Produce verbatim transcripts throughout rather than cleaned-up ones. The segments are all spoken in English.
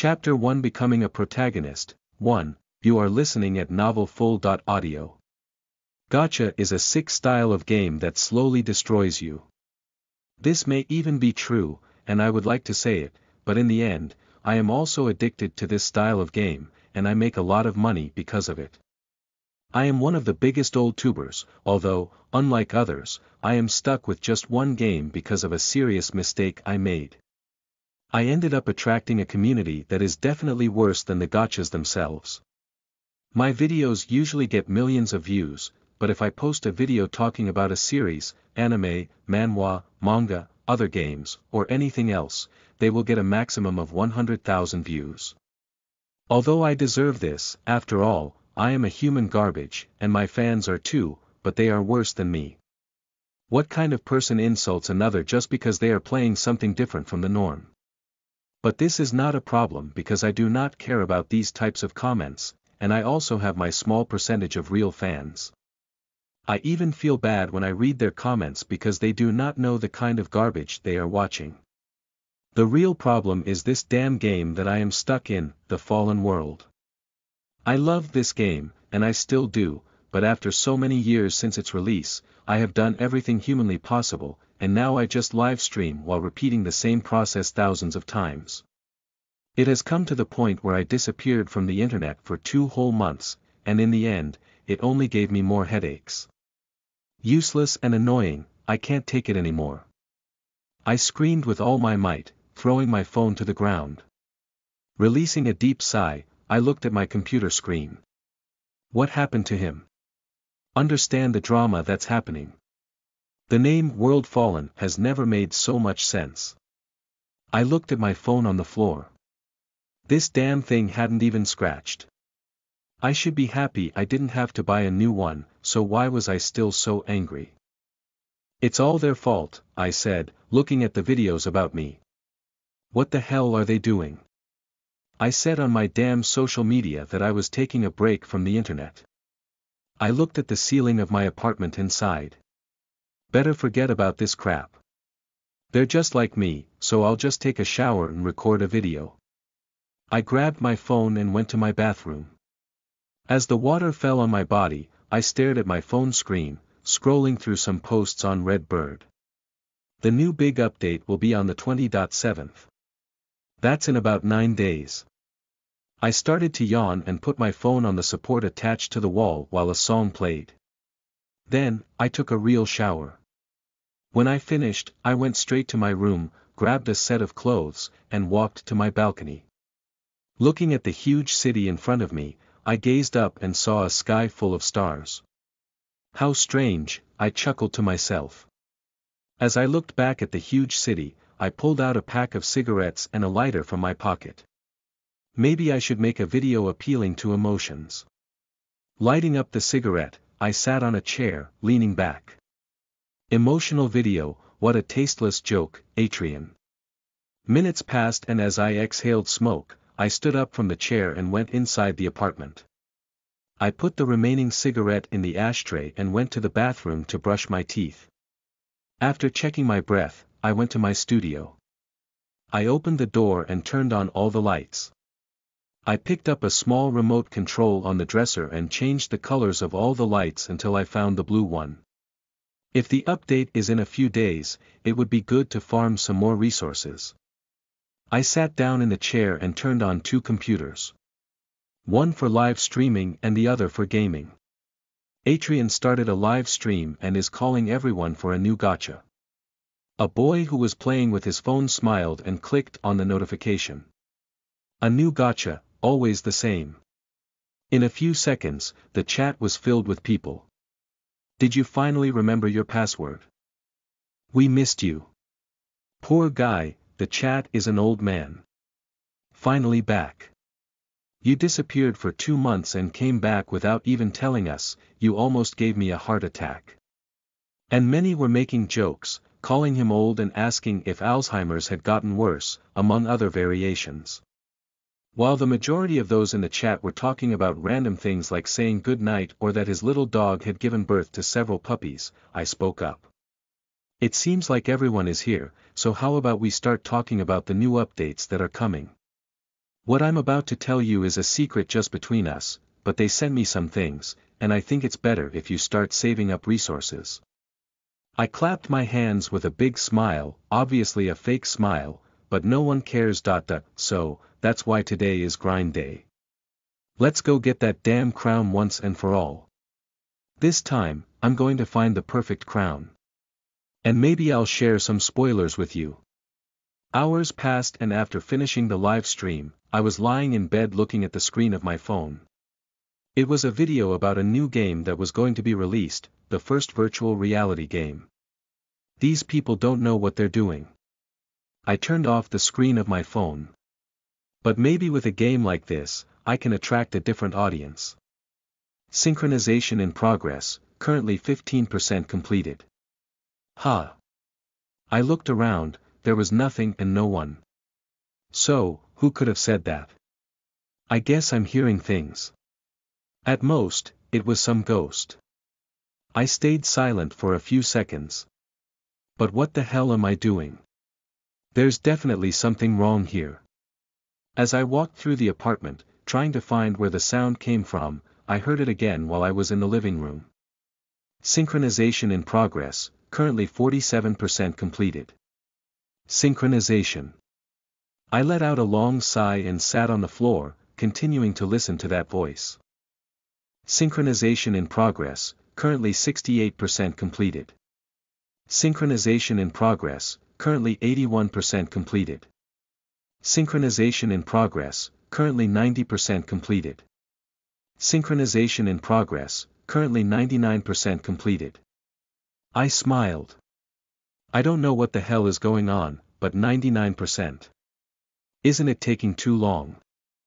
Chapter one Becoming a Protagonist. one. You are listening at novel full audio. Gacha is a sick style of game that slowly destroys you. This may even be true, and I would like to say it, but in the end, I am also addicted to this style of game, and I make a lot of money because of it. I am one of the biggest old tubers, although, unlike others, I am stuck with just one game because of a serious mistake I made. I ended up attracting a community that is definitely worse than the gachas themselves. My videos usually get millions of views, but if I post a video talking about a series, anime, manhwa, manga, other games, or anything else, they will get a maximum of one hundred thousand views. Although I deserve this, after all, I am a human garbage, and my fans are too, but they are worse than me. What kind of person insults another just because they are playing something different from the norm? But this is not a problem because I do not care about these types of comments, and I also have my small percentage of real fans. I even feel bad when I read their comments because they do not know the kind of garbage they are watching. The real problem is this damn game that I am stuck in, the Fallen World. I loved this game, and I still do, but after so many years since its release, I have done everything humanly possible, and now I just live stream while repeating the same process thousands of times. It has come to the point where I disappeared from the internet for two whole months, and in the end, it only gave me more headaches. Useless and annoying, I can't take it anymore. I screamed with all my might, throwing my phone to the ground. Releasing a deep sigh, I looked at my computer screen. What happened to him? Understand the drama that's happening. The name World Fallen has never made so much sense. I looked at my phone on the floor. This damn thing hadn't even scratched. I should be happy I didn't have to buy a new one, so why was I still so angry? It's all their fault, I said, looking at the videos about me. What the hell are they doing? I said on my damn social media that I was taking a break from the internet. I looked at the ceiling of my apartment and sighed. Better forget about this crap. They're just like me, so I'll just take a shower and record a video. I grabbed my phone and went to my bathroom. As the water fell on my body, I stared at my phone screen, scrolling through some posts on Redbird. The new big update will be on the twentieth. That's in about nine days. I started to yawn and put my phone on the support attached to the wall while a song played. Then, I took a real shower. When I finished, I went straight to my room, grabbed a set of clothes, and walked to my balcony. Looking at the huge city in front of me, I gazed up and saw a sky full of stars. How strange, I chuckled to myself. As I looked back at the huge city, I pulled out a pack of cigarettes and a lighter from my pocket. Maybe I should make a video appealing to emotions. Lighting up the cigarette, I sat on a chair, leaning back. Emotional video, what a tasteless joke, Atrian. Minutes passed and as I exhaled smoke, I stood up from the chair and went inside the apartment. I put the remaining cigarette in the ashtray and went to the bathroom to brush my teeth. After checking my breath, I went to my studio. I opened the door and turned on all the lights. I picked up a small remote control on the dresser and changed the colors of all the lights until I found the blue one. If the update is in a few days, it would be good to farm some more resources. I sat down in the chair and turned on two computers. One for live streaming and the other for gaming. Atrian started a live stream and is calling everyone for a new gacha. A boy who was playing with his phone smiled and clicked on the notification. A new gacha, always the same. In a few seconds, the chat was filled with people. Did you finally remember your password? We missed you. Poor guy, the chat is an old man. Finally back. You disappeared for two months and came back without even telling us, you almost gave me a heart attack. And many were making jokes, calling him old and asking if Alzheimer's had gotten worse, among other variations. While the majority of those in the chat were talking about random things like saying good night or that his little dog had given birth to several puppies, I spoke up. It seems like everyone is here, so how about we start talking about the new updates that are coming? What I'm about to tell you is a secret just between us, but they sent me some things, and I think it's better if you start saving up resources. I clapped my hands with a big smile, obviously a fake smile, but no one cares. Dot dot. So, that's why today is grind day. Let's go get that damn crown once and for all. This time, I'm going to find the perfect crown. And maybe I'll share some spoilers with you. Hours passed, and after finishing the live stream, I was lying in bed looking at the screen of my phone. It was a video about a new game that was going to be released, the first virtual reality game. These people don't know what they're doing. I turned off the screen of my phone. But maybe with a game like this, I can attract a different audience. Synchronization in progress, currently fifteen percent completed. Huh. I looked around, there was nothing and no one. So, who could have said that? I guess I'm hearing things. At most, it was some ghost. I stayed silent for a few seconds. But what the hell am I doing? There's definitely something wrong here. As I walked through the apartment, trying to find where the sound came from, I heard it again while I was in the living room. Synchronization in progress, currently forty-seven percent completed. Synchronization. I let out a long sigh and sat on the floor, continuing to listen to that voice. Synchronization in progress, currently sixty-eight percent completed. Synchronization in progress, currently eighty-one percent completed. Synchronization in progress, currently ninety percent completed. Synchronization in progress, currently ninety-nine percent completed. I smiled. I don't know what the hell is going on, but ninety-nine percent. Isn't it taking too long?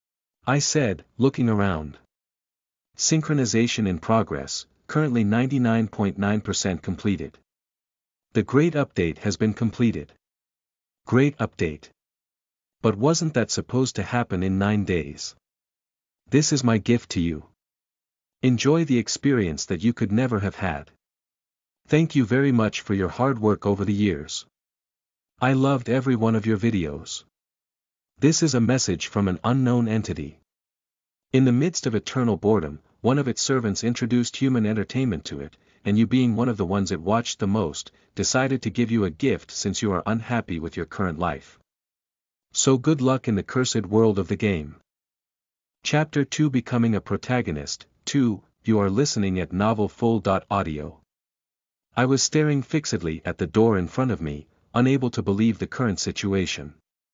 I said, looking around. Synchronization in progress, currently ninety-nine point nine percent completed. The great update has been completed. Great update. But wasn't that supposed to happen in nine days? This is my gift to you. Enjoy the experience that you could never have had. Thank you very much for your hard work over the years. I loved every one of your videos. This is a message from an unknown entity. In the midst of eternal boredom, one of its servants introduced human entertainment to it, and you, being one of the ones it watched the most, decided to give you a gift since you are unhappy with your current life. So good luck in the cursed world of the game. Chapter two, Becoming a Protagonist. two. You are listening at novel full audio. I was staring fixedly at the door in front of me, unable to believe the current situation.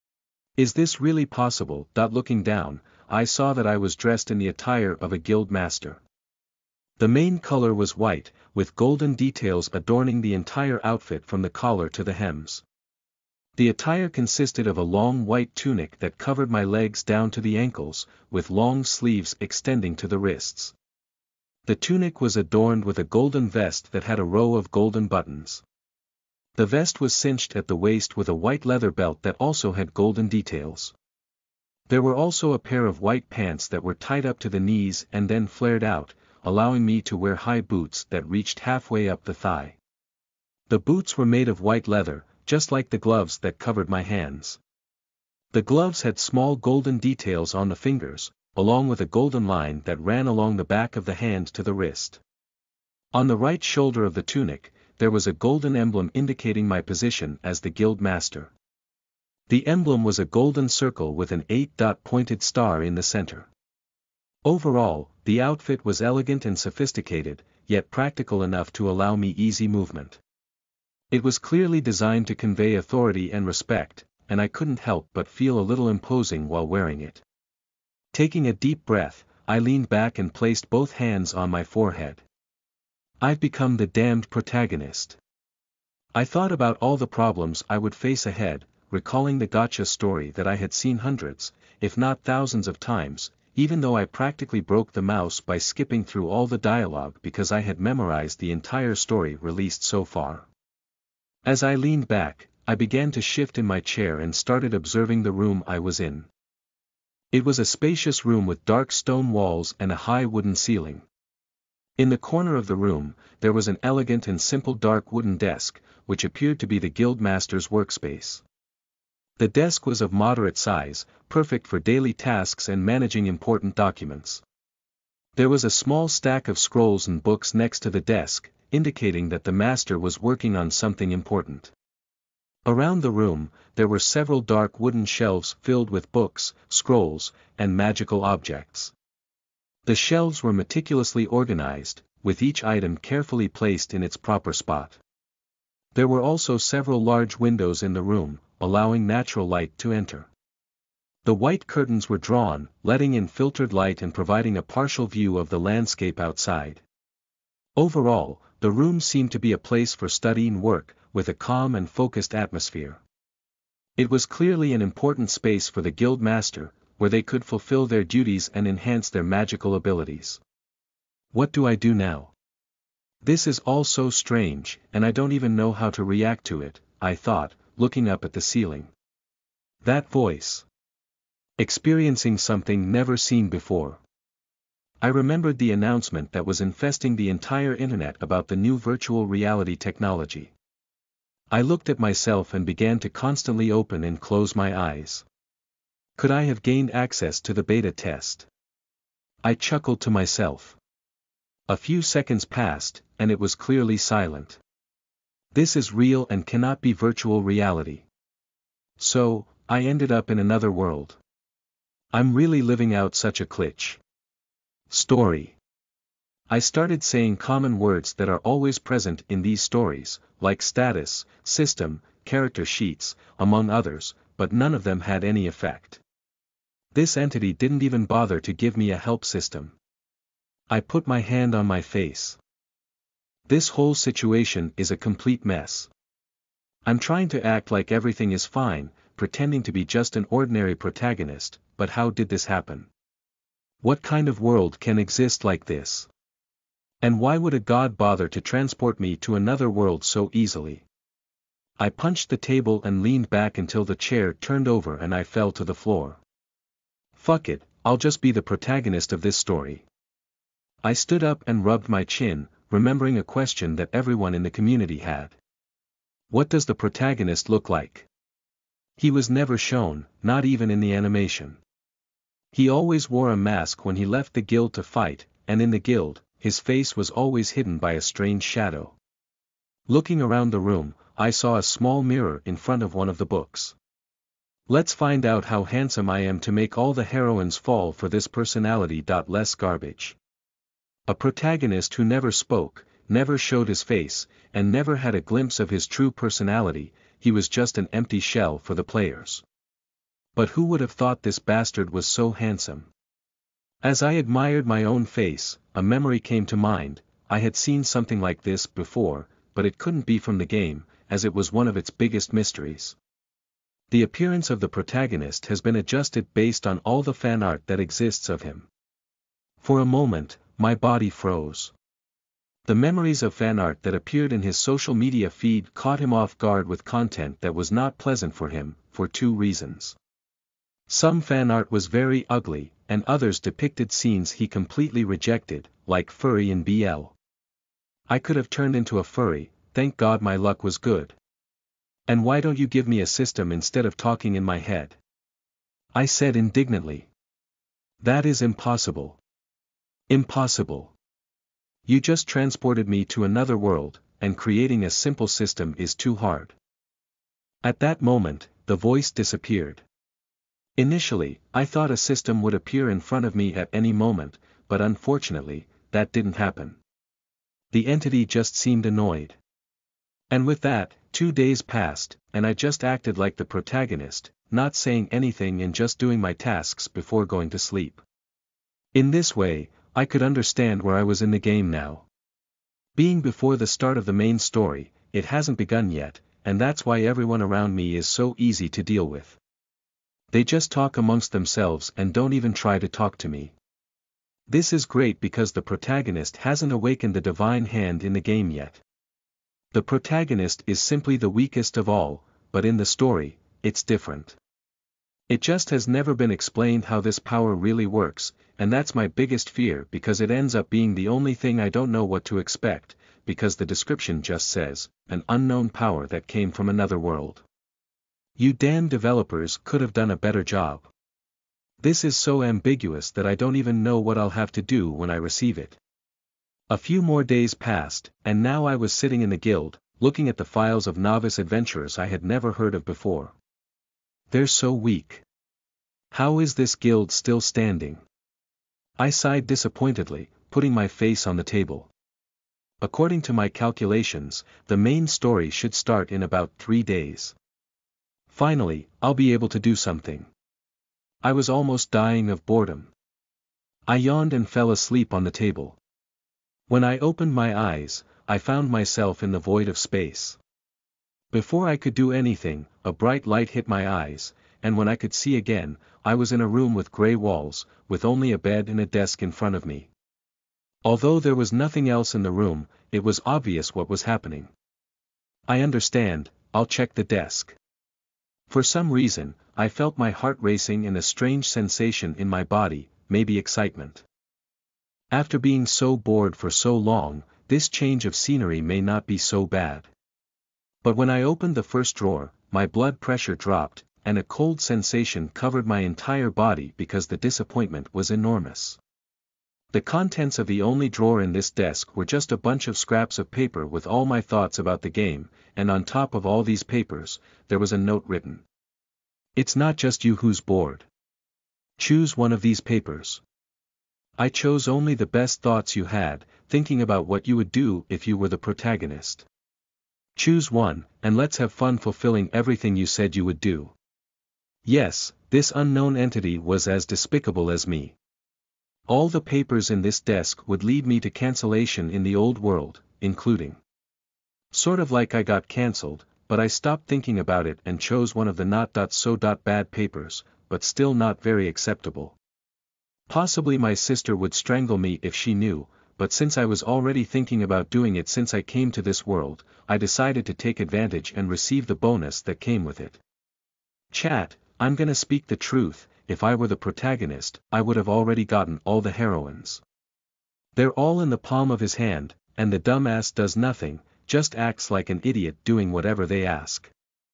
Is this really possible? Looking down, I saw that I was dressed in the attire of a guild master. The main color was white, with golden details adorning the entire outfit from the collar to the hems. The attire consisted of a long white tunic that covered my legs down to the ankles, with long sleeves extending to the wrists. The tunic was adorned with a golden vest that had a row of golden buttons. The vest was cinched at the waist with a white leather belt that also had golden details. There were also a pair of white pants that were tied up to the knees and then flared out, allowing me to wear high boots that reached halfway up the thigh. The boots were made of white leather, just like the gloves that covered my hands. The gloves had small golden details on the fingers, along with a golden line that ran along the back of the hand to the wrist. On the right shoulder of the tunic, there was a golden emblem indicating my position as the guild master. The emblem was a golden circle with an eight-dot pointed star in the center. Overall, the outfit was elegant and sophisticated, yet practical enough to allow me easy movement. It was clearly designed to convey authority and respect, and I couldn't help but feel a little imposing while wearing it. Taking a deep breath, I leaned back and placed both hands on my forehead. I've become the damned protagonist. I thought about all the problems I would face ahead, recalling the gacha story that I had seen hundreds, if not thousands of times, even though I practically broke the mouse by skipping through all the dialogue because I had memorized the entire story released so far. As I leaned back, I began to shift in my chair and started observing the room I was in. It was a spacious room with dark stone walls and a high wooden ceiling. In the corner of the room, there was an elegant and simple dark wooden desk, which appeared to be the guild master's workspace. The desk was of moderate size, perfect for daily tasks and managing important documents. There was a small stack of scrolls and books next to the desk, indicating that the master was working on something important. Around the room, there were several dark wooden shelves filled with books, scrolls, and magical objects. The shelves were meticulously organized, with each item carefully placed in its proper spot. There were also several large windows in the room, allowing natural light to enter. The white curtains were drawn, letting in filtered light and providing a partial view of the landscape outside. Overall, the room seemed to be a place for study and work, with a calm and focused atmosphere. It was clearly an important space for the guild master, where they could fulfill their duties and enhance their magical abilities. What do I do now? This is all so strange, and I don't even know how to react to it, I thought, looking up at the ceiling. That voice. Experiencing something never seen before. I remembered the announcement that was infesting the entire internet about the new virtual reality technology. I looked at myself and began to constantly open and close my eyes. Could I have gained access to the beta test? I chuckled to myself. A few seconds passed, and it was clearly silent. This is real and cannot be virtual reality. So, I ended up in another world. I'm really living out such a glitch. Story. I started saying common words that are always present in these stories, like status, system, character sheets, among others, but none of them had any effect. This entity didn't even bother to give me a help system. I put my hand on my face. This whole situation is a complete mess. I'm trying to act like everything is fine, pretending to be just an ordinary protagonist, but how did this happen? What kind of world can exist like this? And why would a god bother to transport me to another world so easily? I punched the table and leaned back until the chair turned over and I fell to the floor. Fuck it, I'll just be the protagonist of this story. I stood up and rubbed my chin, remembering a question that everyone in the community had. What does the protagonist look like? He was never shown, not even in the animation. He always wore a mask when he left the guild to fight, and in the guild, his face was always hidden by a strange shadow. Looking around the room, I saw a small mirror in front of one of the books. Let's find out how handsome I am to make all the heroines fall for this personality. Less garbage. A protagonist who never spoke, never showed his face, and never had a glimpse of his true personality, he was just an empty shell for the players. But who would have thought this bastard was so handsome? As I admired my own face, a memory came to mind. I had seen something like this before, but it couldn't be from the game, as it was one of its biggest mysteries. The appearance of the protagonist has been adjusted based on all the fan art that exists of him. For a moment, my body froze. The memories of fan art that appeared in his social media feed caught him off guard with content that was not pleasant for him, for two reasons. Some fan art was very ugly, and others depicted scenes he completely rejected, like furry and B L. I could have turned into a furry, thank God my luck was good. And why don't you give me a system instead of talking in my head? I said indignantly. That is impossible. Impossible. You just transported me to another world, and creating a simple system is too hard. At that moment, the voice disappeared. Initially, I thought a system would appear in front of me at any moment, but unfortunately, that didn't happen. The entity just seemed annoyed. And with that, two days passed, and I just acted like the protagonist, not saying anything and just doing my tasks before going to sleep. In this way, I could understand where I was in the game now. Being before the start of the main story, it hasn't begun yet, and that's why everyone around me is so easy to deal with. They just talk amongst themselves and don't even try to talk to me. This is great because the protagonist hasn't awakened the divine hand in the game yet. The protagonist is simply the weakest of all, but in the story, it's different. It just has never been explained how this power really works, and that's my biggest fear because it ends up being the only thing I don't know what to expect, because the description just says, an unknown power that came from another world. You damn developers could have done a better job. This is so ambiguous that I don't even know what I'll have to do when I receive it. A few more days passed, and now I was sitting in the guild, looking at the files of novice adventurers I had never heard of before. They're so weak. How is this guild still standing? I sighed disappointedly, putting my face on the table. According to my calculations, the main story should start in about three days. Finally, I'll be able to do something. I was almost dying of boredom. I yawned and fell asleep on the table. When I opened my eyes, I found myself in the void of space. Before I could do anything, a bright light hit my eyes, and when I could see again, I was in a room with gray walls, with only a bed and a desk in front of me. Although there was nothing else in the room, it was obvious what was happening. I understand, I'll check the desk. For some reason, I felt my heart racing and a strange sensation in my body, maybe excitement. After being so bored for so long, this change of scenery may not be so bad. But when I opened the first drawer, my blood pressure dropped, and a cold sensation covered my entire body because the disappointment was enormous. The contents of the only drawer in this desk were just a bunch of scraps of paper with all my thoughts about the game, and on top of all these papers, there was a note written. It's not just you who's bored. Choose one of these papers. I chose only the best thoughts you had, thinking about what you would do if you were the protagonist. Choose one, and let's have fun fulfilling everything you said you would do. Yes, this unknown entity was as despicable as me. All the papers in this desk would lead me to cancellation in the old world, including. Sort of like I got cancelled, but I stopped thinking about it and chose one of the not-so-bad papers, but still not very acceptable. Possibly my sister would strangle me if she knew, but since I was already thinking about doing it since I came to this world, I decided to take advantage and receive the bonus that came with it. Chat, I'm gonna speak the truth. If I were the protagonist, I would have already gotten all the heroines. They're all in the palm of his hand, and the dumbass does nothing, just acts like an idiot doing whatever they ask.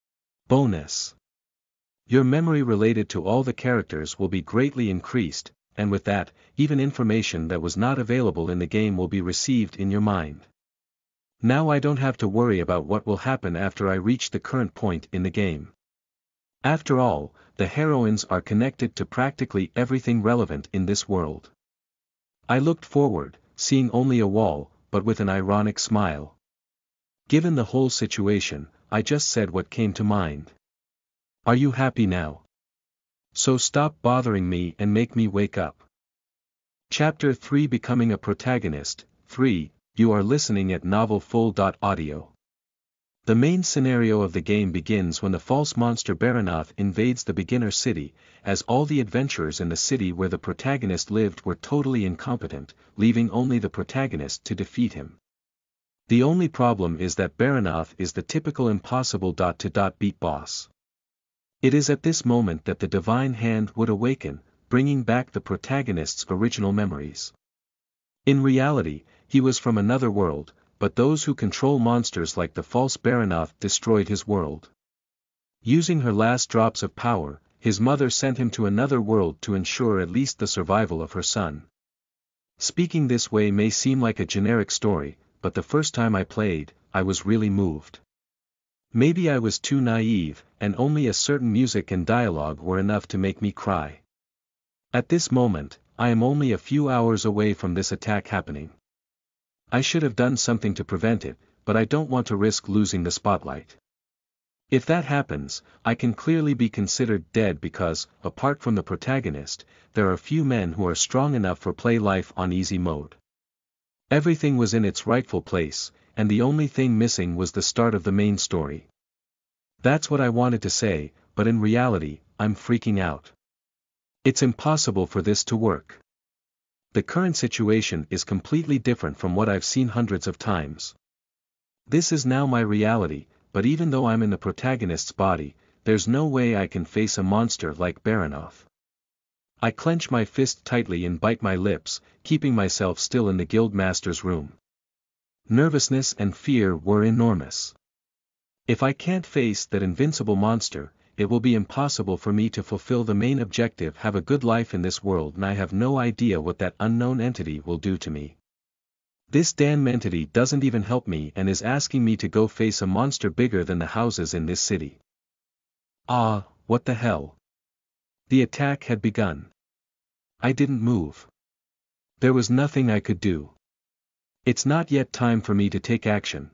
Bonus. Your memory related to all the characters will be greatly increased, and with that, even information that was not available in the game will be received in your mind. Now I don't have to worry about what will happen after I reach the current point in the game. After all, the heroines are connected to practically everything relevant in this world. I looked forward, seeing only a wall, but with an ironic smile. Given the whole situation, I just said what came to mind. Are you happy now? So stop bothering me and make me wake up. Chapter three Becoming a Protagonist. three. You are listening at novel full dot audio. The main scenario of the game begins when the false monster Baranoth invades the beginner city, as all the adventurers in the city where the protagonist lived were totally incompetent, leaving only the protagonist to defeat him. The only problem is that Baranoth is the typical impossible dot-to-dot beat boss. It is at this moment that the divine hand would awaken, bringing back the protagonist's original memories. In reality, he was from another world, but those who control monsters like the false Baranoth destroyed his world. Using her last drops of power, his mother sent him to another world to ensure at least the survival of her son. Speaking this way may seem like a generic story, but the first time I played, I was really moved. Maybe I was too naive, and only a certain music and dialogue were enough to make me cry. At this moment, I am only a few hours away from this attack happening. I should have done something to prevent it, but I don't want to risk losing the spotlight. If that happens, I can clearly be considered dead because, apart from the protagonist, there are few men who are strong enough for play life on easy mode. Everything was in its rightful place, and the only thing missing was the start of the main story. That's what I wanted to say, but in reality, I'm freaking out. It's impossible for this to work. The current situation is completely different from what I've seen hundreds of times. This is now my reality, but even though I'm in the protagonist's body, there's no way I can face a monster like Baranoth. I clench my fist tightly and bite my lips, keeping myself still in the guildmaster's room. Nervousness and fear were enormous. If I can't face that invincible monster, it will be impossible for me to fulfill the main objective, have a good life in this world, and I have no idea what that unknown entity will do to me. This damn entity doesn't even help me and is asking me to go face a monster bigger than the houses in this city. Ah, what the hell? The attack had begun. I didn't move. There was nothing I could do. It's not yet time for me to take action.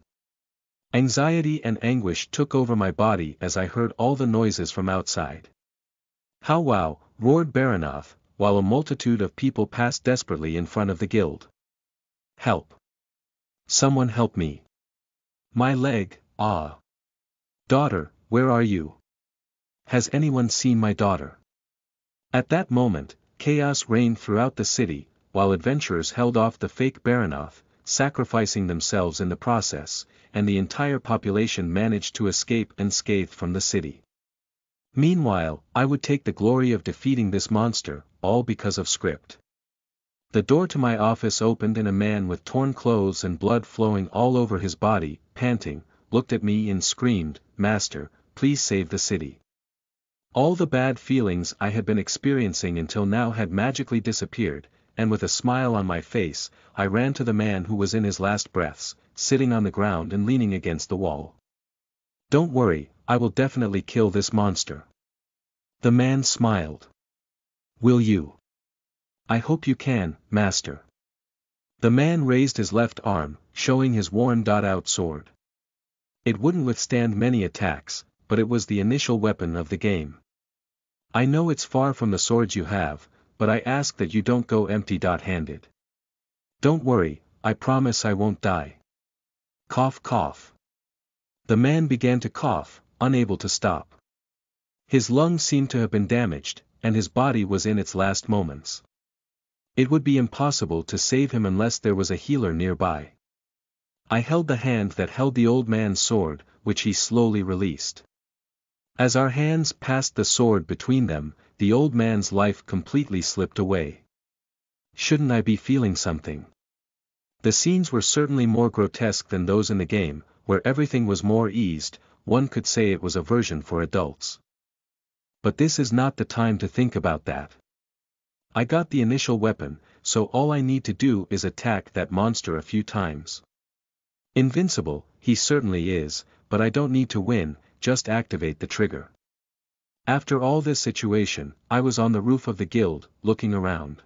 Anxiety and anguish took over my body as I heard all the noises from outside. How wow, roared Baranoff, while a multitude of people passed desperately in front of the guild. Help! Someone help me! My leg, ah! Daughter, where are you? Has anyone seen my daughter? At that moment, chaos reigned throughout the city, while adventurers held off the fake Baranoff, sacrificing themselves in the process, and the entire population managed to escape unscathed from the city. Meanwhile, I would take the glory of defeating this monster, all because of script. The door to my office opened and a man with torn clothes and blood flowing all over his body, panting, looked at me and screamed, "Master, please save the city." All the bad feelings I had been experiencing until now had magically disappeared, and with a smile on my face, I ran to the man who was in his last breaths, sitting on the ground and leaning against the wall. "Don't worry, I will definitely kill this monster." The man smiled. "Will you?" "I hope you can, master." The man raised his left arm, showing his worn-out sword. It wouldn't withstand many attacks, but it was the initial weapon of the game. "I know it's far from the swords you have, but I ask that you don't go empty-handed. Don't worry, I promise I won't die." Cough cough. The man began to cough, unable to stop. His lungs seemed to have been damaged, and his body was in its last moments. It would be impossible to save him unless there was a healer nearby. I held the hand that held the old man's sword, which he slowly released. As our hands passed the sword between them, the old man's life completely slipped away. Shouldn't I be feeling something? The scenes were certainly more grotesque than those in the game, where everything was more eased. One could say it was a version for adults. But this is not the time to think about that. I got the initial weapon, so all I need to do is attack that monster a few times. Invincible, he certainly is, but I don't need to win, just activate the trigger. After all this situation, I was on the roof of the guild, looking around.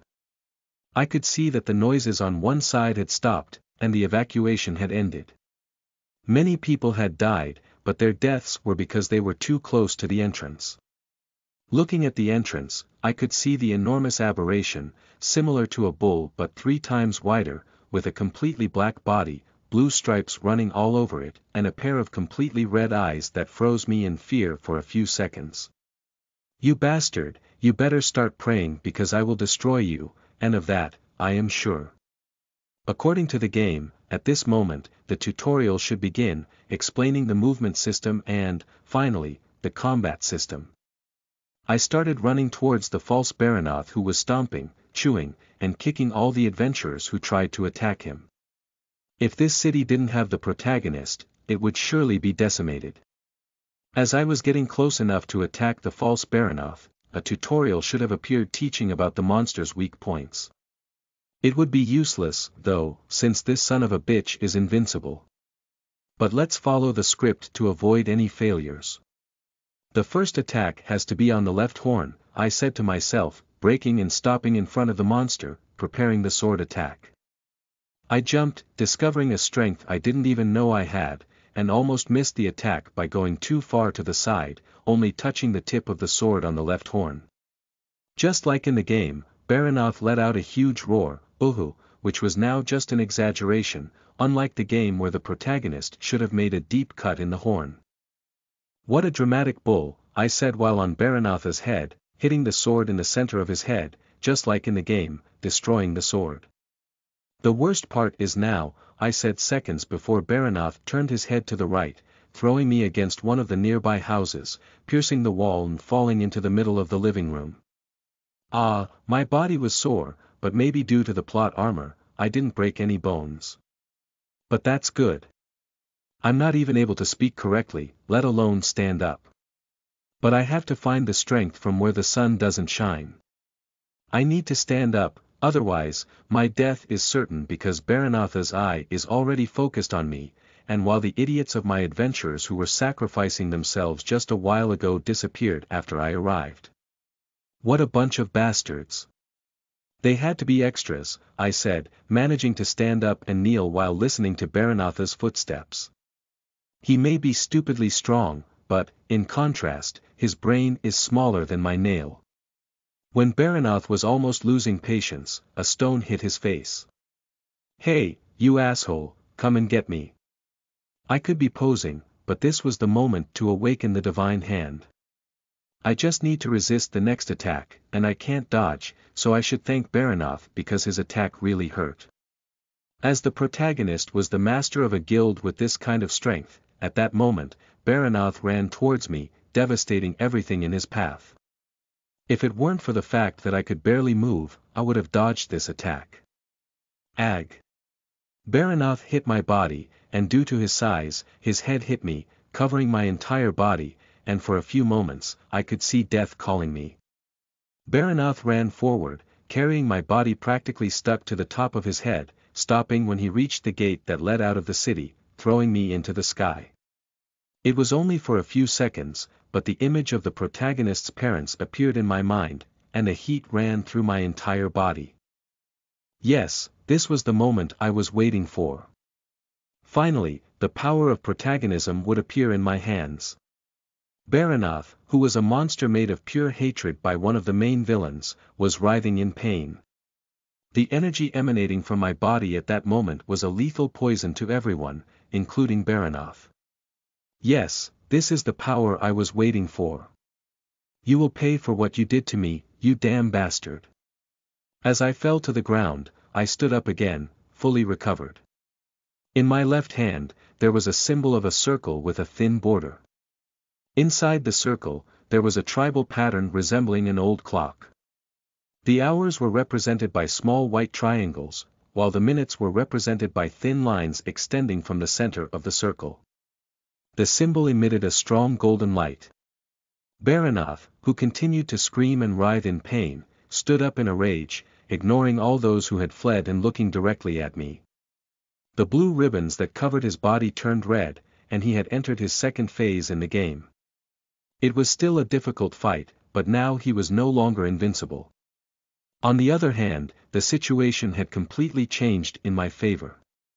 I could see that the noises on one side had stopped, and the evacuation had ended. Many people had died, but their deaths were because they were too close to the entrance. Looking at the entrance, I could see the enormous aberration, similar to a bull but three times wider, with a completely black body, blue stripes running all over it, and a pair of completely red eyes that froze me in fear for a few seconds. "You bastard, you better start praying because I will destroy you, and of that, I am sure." According to the game, at this moment, the tutorial should begin, explaining the movement system and, finally, the combat system. I started running towards the false Baranoff who was stomping, chewing, and kicking all the adventurers who tried to attack him. If this city didn't have the protagonist, it would surely be decimated. As I was getting close enough to attack the false Baranoff, a tutorial should have appeared teaching about the monster's weak points. It would be useless, though, since this son of a bitch is invincible. But let's follow the script to avoid any failures. The first attack has to be on the left horn, I said to myself, braking and stopping in front of the monster, preparing the sword attack. I jumped, discovering a strength I didn't even know I had, and almost missed the attack by going too far to the side, only touching the tip of the sword on the left horn. Just like in the game, Baranoff let out a huge roar, "Uhu," which was now just an exaggeration, unlike the game where the protagonist should have made a deep cut in the horn. "What a dramatic bull," I said while on Baranoff's head, hitting the sword in the center of his head, just like in the game, destroying the sword. "The worst part is now," I said seconds before Baranoff turned his head to the right, throwing me against one of the nearby houses, piercing the wall and falling into the middle of the living room. Ah, my body was sore, but maybe due to the plot armor, I didn't break any bones. But that's good. I'm not even able to speak correctly, let alone stand up. But I have to find the strength from where the sun doesn't shine. I need to stand up, otherwise, my death is certain because Baranatha's eye is already focused on me, and while the idiots of my adventurers who were sacrificing themselves just a while ago disappeared after I arrived. What a bunch of bastards. They had to be extras, I said, managing to stand up and kneel while listening to Baranatha's footsteps. He may be stupidly strong, but, in contrast, his brain is smaller than my nail. When Baranath was almost losing patience, a stone hit his face. Hey, you asshole, come and get me. I could be posing, but this was the moment to awaken the divine hand. I just need to resist the next attack, and I can't dodge, so I should thank Baranath because his attack really hurt. As the protagonist was the master of a guild with this kind of strength, at that moment, Baranath ran towards me, devastating everything in his path. If it weren't for the fact that I could barely move, I would have dodged this attack. Ag. Baranath hit my body, and due to his size, his head hit me, covering my entire body, and for a few moments, I could see death calling me. Baranath ran forward, carrying my body practically stuck to the top of his head, stopping when he reached the gate that led out of the city, throwing me into the sky. It was only for a few seconds, but the image of the protagonist's parents appeared in my mind, and a heat ran through my entire body. Yes, this was the moment I was waiting for. Finally, the power of protagonism would appear in my hands. Baranath, who was a monster made of pure hatred by one of the main villains, was writhing in pain. The energy emanating from my body at that moment was a lethal poison to everyone, including Baranath. Yes, this is the power I was waiting for. You will pay for what you did to me, you damn bastard. As I fell to the ground, I stood up again, fully recovered. In my left hand, there was a symbol of a circle with a thin border. Inside the circle, there was a tribal pattern resembling an old clock. The hours were represented by small white triangles, while the minutes were represented by thin lines extending from the center of the circle. The symbol emitted a strong golden light. Baranath, who continued to scream and writhe in pain, stood up in a rage, ignoring all those who had fled and looking directly at me. The blue ribbons that covered his body turned red, and he had entered his second phase in the game. It was still a difficult fight, but now he was no longer invincible. On the other hand, the situation had completely changed in my favor.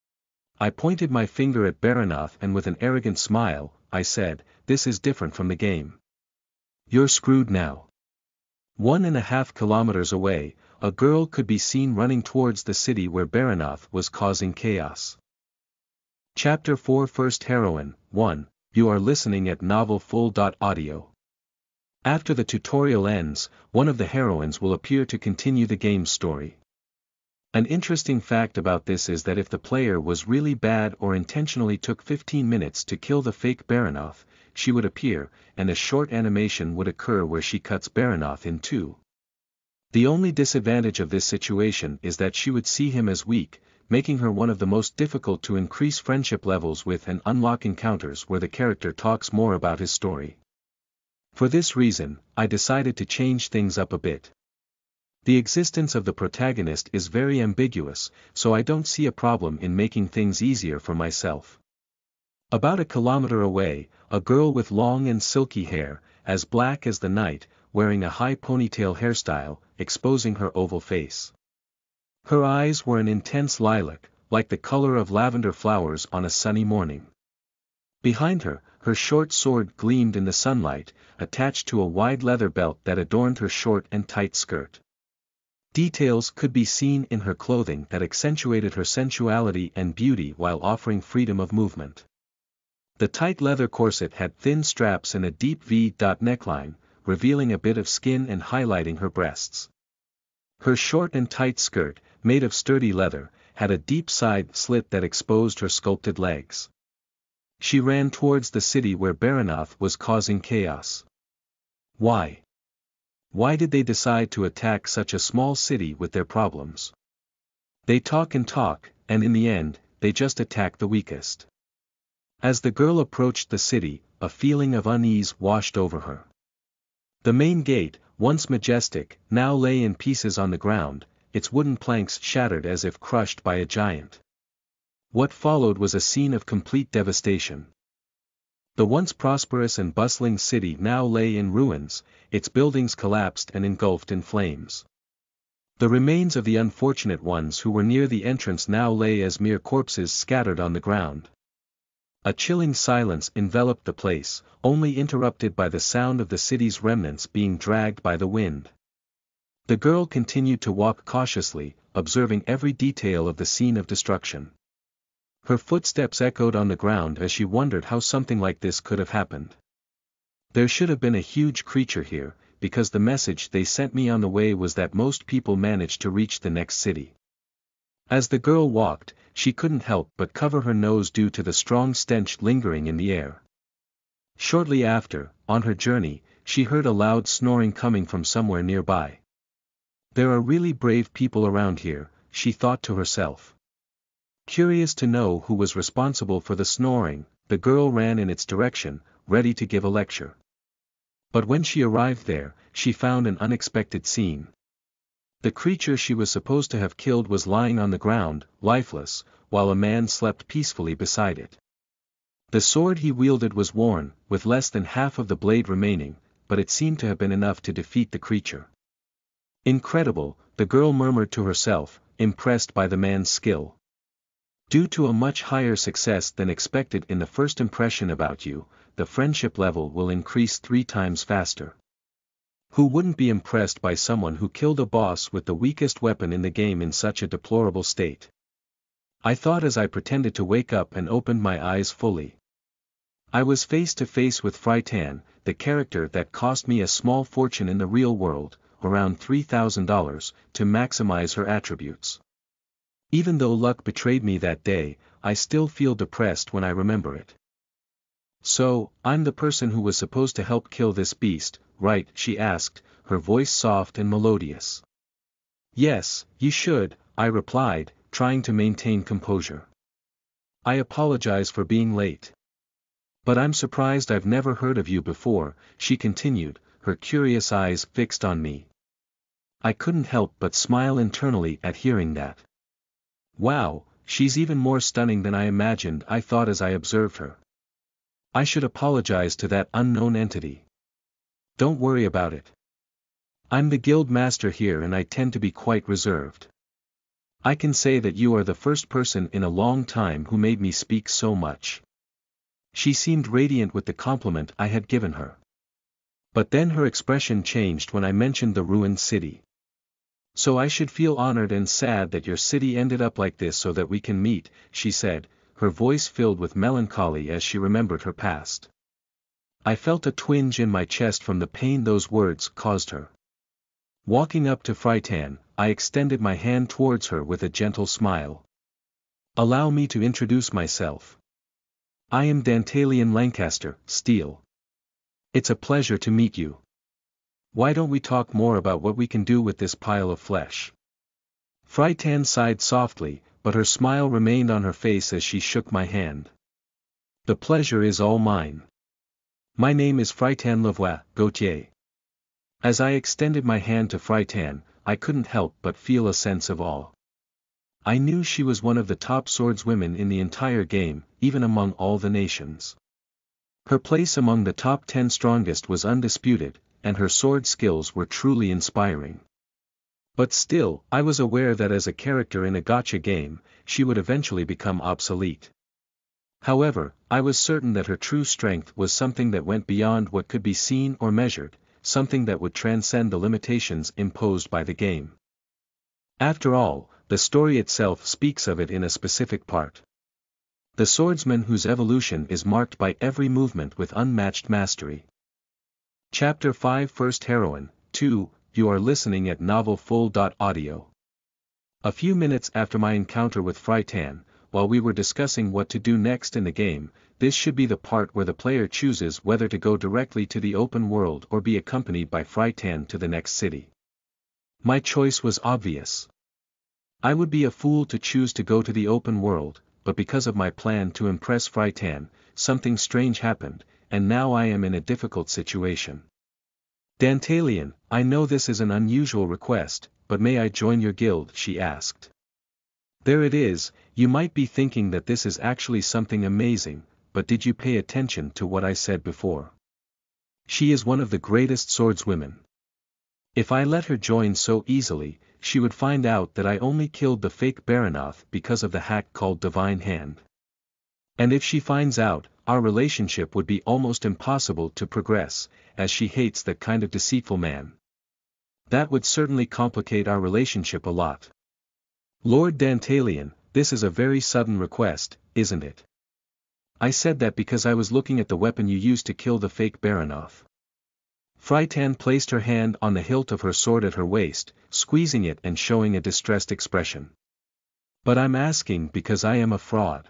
I pointed my finger at Baranath and with an arrogant smile, I said, "This is different from the game. You're screwed now." One and a half kilometers away, a girl could be seen running towards the city where Baranath was causing chaos. Chapter four First Heroine, one. You are listening at novel full dot audio. After the tutorial ends, one of the heroines will appear to continue the game's story. An interesting fact about this is that if the player was really bad or intentionally took fifteen minutes to kill the fake Baranath, she would appear, and a short animation would occur where she cuts Baranath in two. The only disadvantage of this situation is that she would see him as weak, making her one of the most difficult to increase friendship levels with and unlock encounters where the character talks more about his story. For this reason, I decided to change things up a bit. The existence of the protagonist is very ambiguous, so I don't see a problem in making things easier for myself. About a kilometer away, a girl with long and silky hair, as black as the night, wearing a high ponytail hairstyle, exposing her oval face. Her eyes were an intense lilac, like the color of lavender flowers on a sunny morning. Behind her, her short sword gleamed in the sunlight, attached to a wide leather belt that adorned her short and tight skirt. Details could be seen in her clothing that accentuated her sensuality and beauty while offering freedom of movement. The tight leather corset had thin straps and a deep V neckline, revealing a bit of skin and highlighting her breasts. Her short and tight skirt, made of sturdy leather, had a deep side slit that exposed her sculpted legs. She ran towards the city where Baranath was causing chaos. Why? Why did they decide to attack such a small city with their problems? They talk and talk, and in the end, they just attack the weakest. As the girl approached the city, a feeling of unease washed over her. The main gate, once majestic, now lay in pieces on the ground, its wooden planks shattered as if crushed by a giant. What followed was a scene of complete devastation. The once prosperous and bustling city now lay in ruins, its buildings collapsed and engulfed in flames. The remains of the unfortunate ones who were near the entrance now lay as mere corpses scattered on the ground. A chilling silence enveloped the place, only interrupted by the sound of the city's remnants being dragged by the wind. The girl continued to walk cautiously, observing every detail of the scene of destruction. Her footsteps echoed on the ground as she wondered how something like this could have happened. There should have been a huge creature here, because the message they sent me on the way was that most people managed to reach the next city. As the girl walked, she couldn't help but cover her nose due to the strong stench lingering in the air. Shortly after, on her journey, she heard a loud snoring coming from somewhere nearby. There are really brave people around here, she thought to herself. Curious to know who was responsible for the snoring, the girl ran in its direction, ready to give a lecture. But when she arrived there, she found an unexpected scene. The creature she was supposed to have killed was lying on the ground, lifeless, while a man slept peacefully beside it. The sword he wielded was worn, with less than half of the blade remaining, but it seemed to have been enough to defeat the creature. Incredible, the girl murmured to herself, impressed by the man's skill. Due to a much higher success than expected in the first impression about you, the friendship level will increase three times faster. Who wouldn't be impressed by someone who killed a boss with the weakest weapon in the game in such a deplorable state? I thought as I pretended to wake up and opened my eyes fully. I was face to face with Freitan, the character that cost me a small fortune in the real world, around three thousand dollars, to maximize her attributes. Even though luck betrayed me that day, I still feel depressed when I remember it. So, I'm the person who was supposed to help kill this beast, right? She asked, her voice soft and melodious. Yes, you should, I replied, trying to maintain composure. I apologize for being late. But I'm surprised I've never heard of you before, she continued, her curious eyes fixed on me. I couldn't help but smile internally at hearing that. Wow, she's even more stunning than I imagined, I thought as I observed her. I should apologize to that unknown entity. Don't worry about it. I'm the guild master here and I tend to be quite reserved. I can say that you are the first person in a long time who made me speak so much. She seemed radiant with the compliment I had given her. But then her expression changed when I mentioned the ruined city. So I should feel honored and sad that your city ended up like this so that we can meet, she said, her voice filled with melancholy as she remembered her past. I felt a twinge in my chest from the pain those words caused her. Walking up to Freitan, I extended my hand towards her with a gentle smile. Allow me to introduce myself. I am Dantalian Lancaster, Steele. It's a pleasure to meet you. Why don't we talk more about what we can do with this pile of flesh? Freitan sighed softly, but her smile remained on her face as she shook my hand. The pleasure is all mine. My name is Freitan Lavoie, Gautier. As I extended my hand to Freitan, I couldn't help but feel a sense of awe. I knew she was one of the top swordswomen in the entire game, even among all the nations. Her place among the top ten strongest was undisputed, and her sword skills were truly inspiring. But still, I was aware that as a character in a gacha game, she would eventually become obsolete. However, I was certain that her true strength was something that went beyond what could be seen or measured, something that would transcend the limitations imposed by the game. After all, the story itself speaks of it in a specific part. The swordsman whose evolution is marked by every movement with unmatched mastery. Chapter five First Heroine, two, you are listening at novel full dot audio. A few minutes after my encounter with Freitan, while we were discussing what to do next in the game, this should be the part where the player chooses whether to go directly to the open world or be accompanied by Freitan to the next city. My choice was obvious. I would be a fool to choose to go to the open world, but because of my plan to impress Freitan, something strange happened, and now I am in a difficult situation. Dantalian, I know this is an unusual request, but may I join your guild? She asked. There it is, you might be thinking that this is actually something amazing, but did you pay attention to what I said before? She is one of the greatest swordswomen. If I let her join so easily, she would find out that I only killed the fake Baranoth because of the hack called Divine Hand. And if she finds out, our relationship would be almost impossible to progress, as she hates that kind of deceitful man. That would certainly complicate our relationship a lot. Lord Dantalian, this is a very sudden request, isn't it? I said that because I was looking at the weapon you used to kill the fake Baranoth. Frightan placed her hand on the hilt of her sword at her waist, squeezing it and showing a distressed expression. But I'm asking because I am a fraud.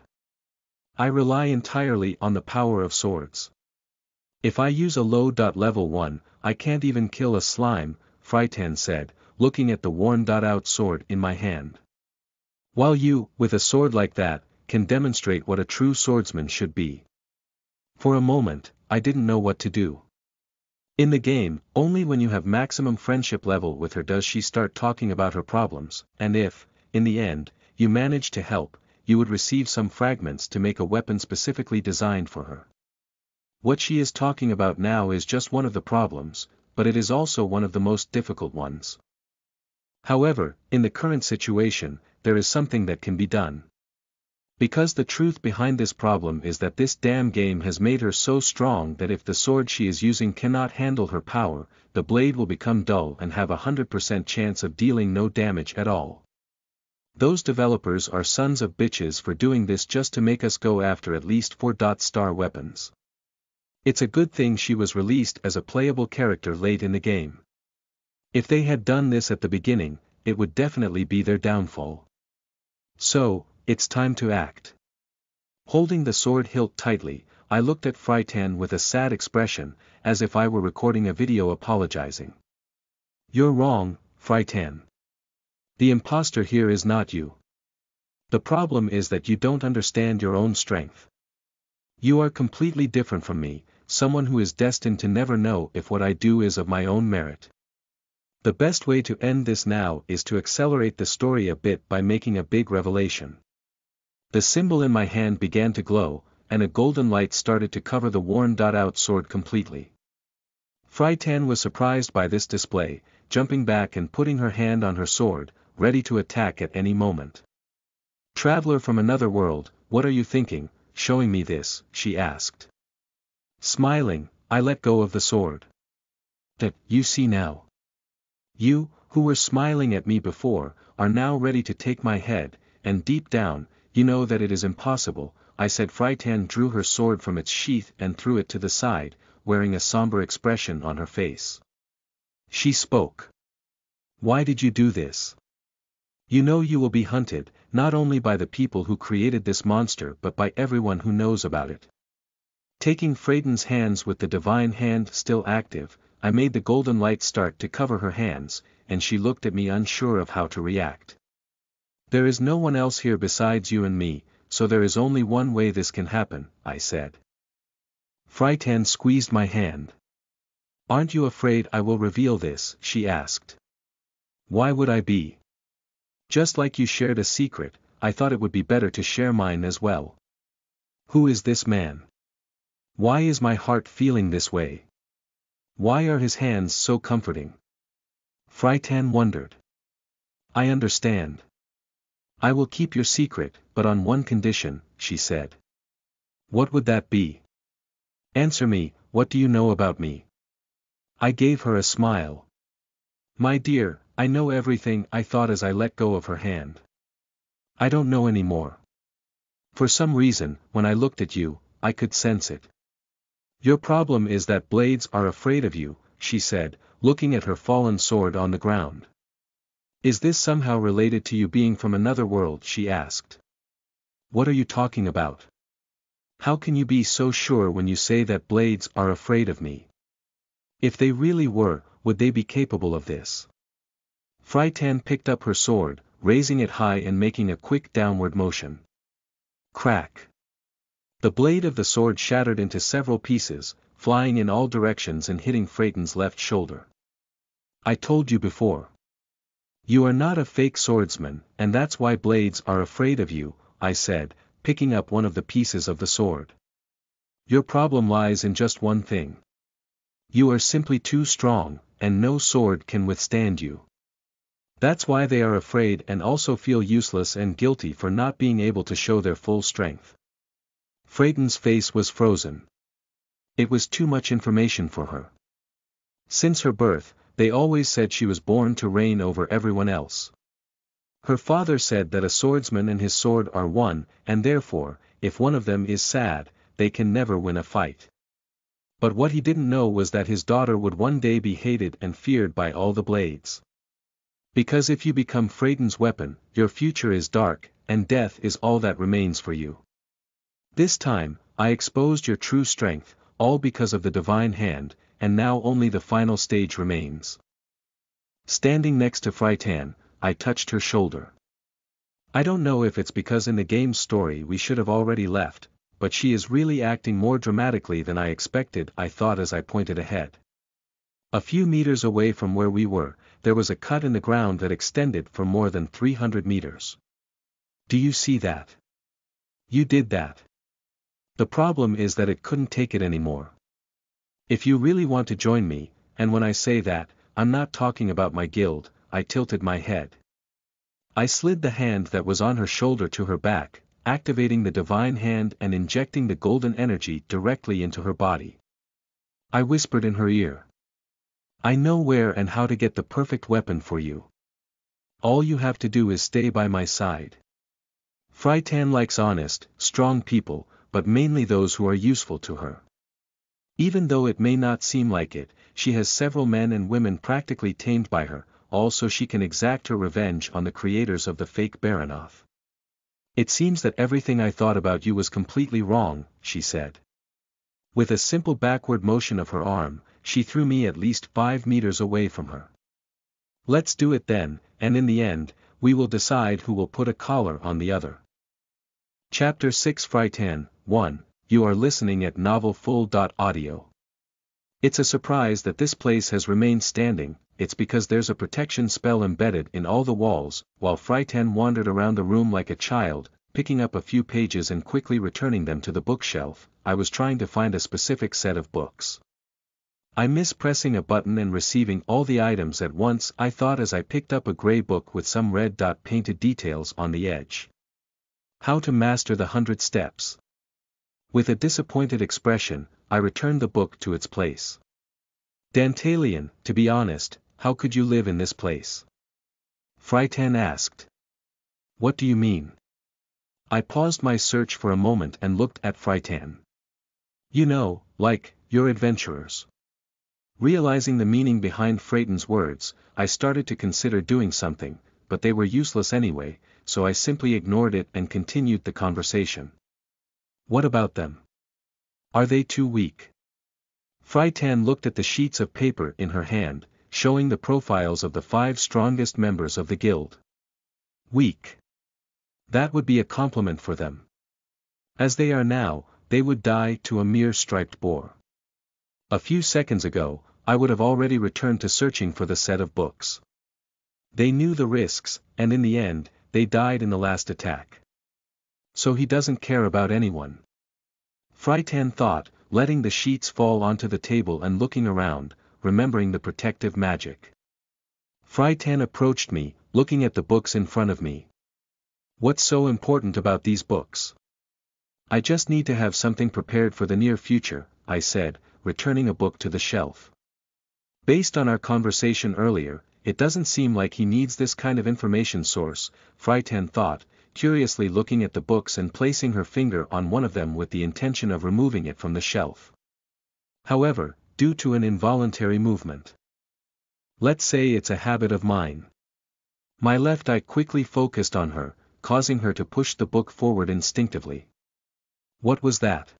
I rely entirely on the power of swords. If I use a low level one, I can't even kill a slime, Frightan said, looking at the worn-out sword in my hand. While you, with a sword like that, can demonstrate what a true swordsman should be. For a moment, I didn't know what to do. In the game, only when you have maximum friendship level with her does she start talking about her problems, and if, in the end, you manage to help, you would receive some fragments to make a weapon specifically designed for her. What she is talking about now is just one of the problems, but it is also one of the most difficult ones. However, in the current situation, there is something that can be done. Because the truth behind this problem is that this damn game has made her so strong that if the sword she is using cannot handle her power, the blade will become dull and have a one hundred percent chance of dealing no damage at all. Those developers are sons of bitches for doing this just to make us go after at least four-star weapons. It's a good thing she was released as a playable character late in the game. If they had done this at the beginning, it would definitely be their downfall. So, it's time to act. Holding the sword hilt tightly, I looked at Frightan with a sad expression, as if I were recording a video apologizing. You're wrong, Frightan. The imposter here is not you. The problem is that you don't understand your own strength. You are completely different from me, someone who is destined to never know if what I do is of my own merit. The best way to end this now is to accelerate the story a bit by making a big revelation. The symbol in my hand began to glow, and a golden light started to cover the worn-out sword completely. Frightan was surprised by this display, jumping back and putting her hand on her sword, ready to attack at any moment. Traveler from another world, what are you thinking, showing me this? She asked. Smiling, I let go of the sword. That, you see now. You, who were smiling at me before, are now ready to take my head, and deep down, you know that it is impossible, I said. Frightan drew her sword from its sheath and threw it to the side, wearing a somber expression on her face. She spoke. Why did you do this? You know you will be hunted, not only by the people who created this monster but by everyone who knows about it. Taking Freyden's hands with the divine hand still active, I made the golden light start to cover her hands, and she looked at me unsure of how to react. There is no one else here besides you and me, so there is only one way this can happen, I said. Frightan squeezed my hand. Aren't you afraid I will reveal this? She asked. Why would I be? Just like you shared a secret, I thought it would be better to share mine as well. Who is this man? Why is my heart feeling this way? Why are his hands so comforting? Frightan wondered. I understand. I will keep your secret, but on one condition, she said. What would that be? Answer me, what do you know about me? I gave her a smile. My dear, I know everything, I thought as I let go of her hand. I don't know any more. For some reason, when I looked at you, I could sense it. Your problem is that blades are afraid of you, she said, looking at her fallen sword on the ground. Is this somehow related to you being from another world? She asked. What are you talking about? How can you be so sure when you say that blades are afraid of me? If they really were, would they be capable of this? Frightan picked up her sword, raising it high and making a quick downward motion. Crack. The blade of the sword shattered into several pieces, flying in all directions and hitting Freyton's left shoulder. I told you before. You are not a fake swordsman, and that's why blades are afraid of you, I said, picking up one of the pieces of the sword. Your problem lies in just one thing. You are simply too strong, and no sword can withstand you. That's why they are afraid and also feel useless and guilty for not being able to show their full strength. Freyton's face was frozen. It was too much information for her. Since her birth, they always said she was born to reign over everyone else. Her father said that a swordsman and his sword are one, and therefore, if one of them is sad, they can never win a fight. But what he didn't know was that his daughter would one day be hated and feared by all the blades. Because if you become Freyton's weapon, your future is dark, and death is all that remains for you. This time, I exposed your true strength, all because of the divine hand, and now only the final stage remains. Standing next to Freytan, I touched her shoulder. I don't know if it's because in the game's story we should have already left, but she is really acting more dramatically than I expected, I thought as I pointed ahead. A few meters away from where we were, there was a cut in the ground that extended for more than three hundred meters. Do you see that? You did that. The problem is that it couldn't take it anymore. If you really want to join me, and when I say that, I'm not talking about my guild, I tilted my head. I slid the hand that was on her shoulder to her back, activating the divine hand and injecting the golden energy directly into her body. I whispered in her ear. I know where and how to get the perfect weapon for you. All you have to do is stay by my side. Freytan likes honest, strong people, but mainly those who are useful to her. Even though it may not seem like it, she has several men and women practically tamed by her, all so she can exact her revenge on the creators of the fake Baronoth. It seems that everything I thought about you was completely wrong, she said. With a simple backward motion of her arm, she threw me at least five meters away from her. Let's do it then, and in the end, we will decide who will put a collar on the other. Chapter six Freytan, one. You are listening at novel full dot audio. It's a surprise that this place has remained standing, it's because there's a protection spell embedded in all the walls, while Freytan wandered around the room like a child, picking up a few pages and quickly returning them to the bookshelf. I was trying to find a specific set of books. I miss pressing a button and receiving all the items at once, I thought as I picked up a gray book with some red dot painted details on the edge. How to Master the Hundred Steps. With a disappointed expression, I returned the book to its place. Dantalian, to be honest, how could you live in this place? Freytan asked. What do you mean? I paused my search for a moment and looked at Freytan. You know, like, you're adventurers. Realizing the meaning behind Freytan's words, I started to consider doing something, but they were useless anyway, so I simply ignored it and continued the conversation. What about them? Are they too weak? Freytan looked at the sheets of paper in her hand, showing the profiles of the five strongest members of the guild. Weak. That would be a compliment for them. As they are now, they would die to a mere striped boar. A few seconds ago, I would have already returned to searching for the set of books. They knew the risks, and in the end, they died in the last attack. So he doesn't care about anyone. Freytan thought, letting the sheets fall onto the table and looking around, remembering the protective magic. Freytan approached me, looking at the books in front of me. What's so important about these books? I just need to have something prepared for the near future, I said, returning a book to the shelf. Based on our conversation earlier, it doesn't seem like he needs this kind of information source, Freytan thought, curiously looking at the books and placing her finger on one of them with the intention of removing it from the shelf. However, due to an involuntary movement. Let's say it's a habit of mine. My left eye quickly focused on her, causing her to push the book forward instinctively. What was that?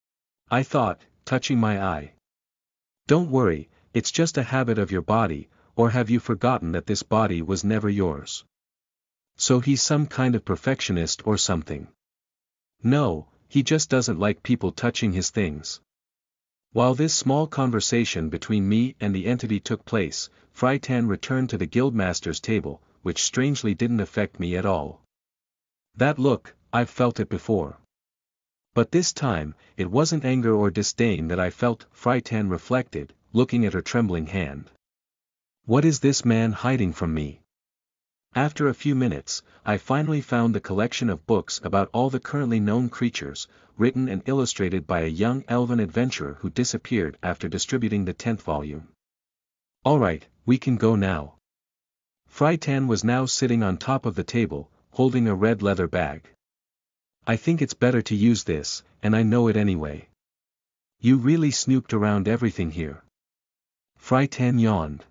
I thought, touching my eye. Don't worry, it's just a habit of your body, or have you forgotten that this body was never yours? So he's some kind of perfectionist or something. No, he just doesn't like people touching his things. While this small conversation between me and the entity took place, Frytan returned to the guildmaster's table, which strangely didn't affect me at all. That look, I've felt it before. But this time, it wasn't anger or disdain that I felt, Frytan reflected, looking at her trembling hand. What is this man hiding from me? After a few minutes, I finally found the collection of books about all the currently known creatures, written and illustrated by a young elven adventurer who disappeared after distributing the tenth volume. Alright, we can go now. Frytan was now sitting on top of the table, holding a red leather bag. I think it's better to use this, and I know it anyway. You really snooped around everything here. Frytan yawned.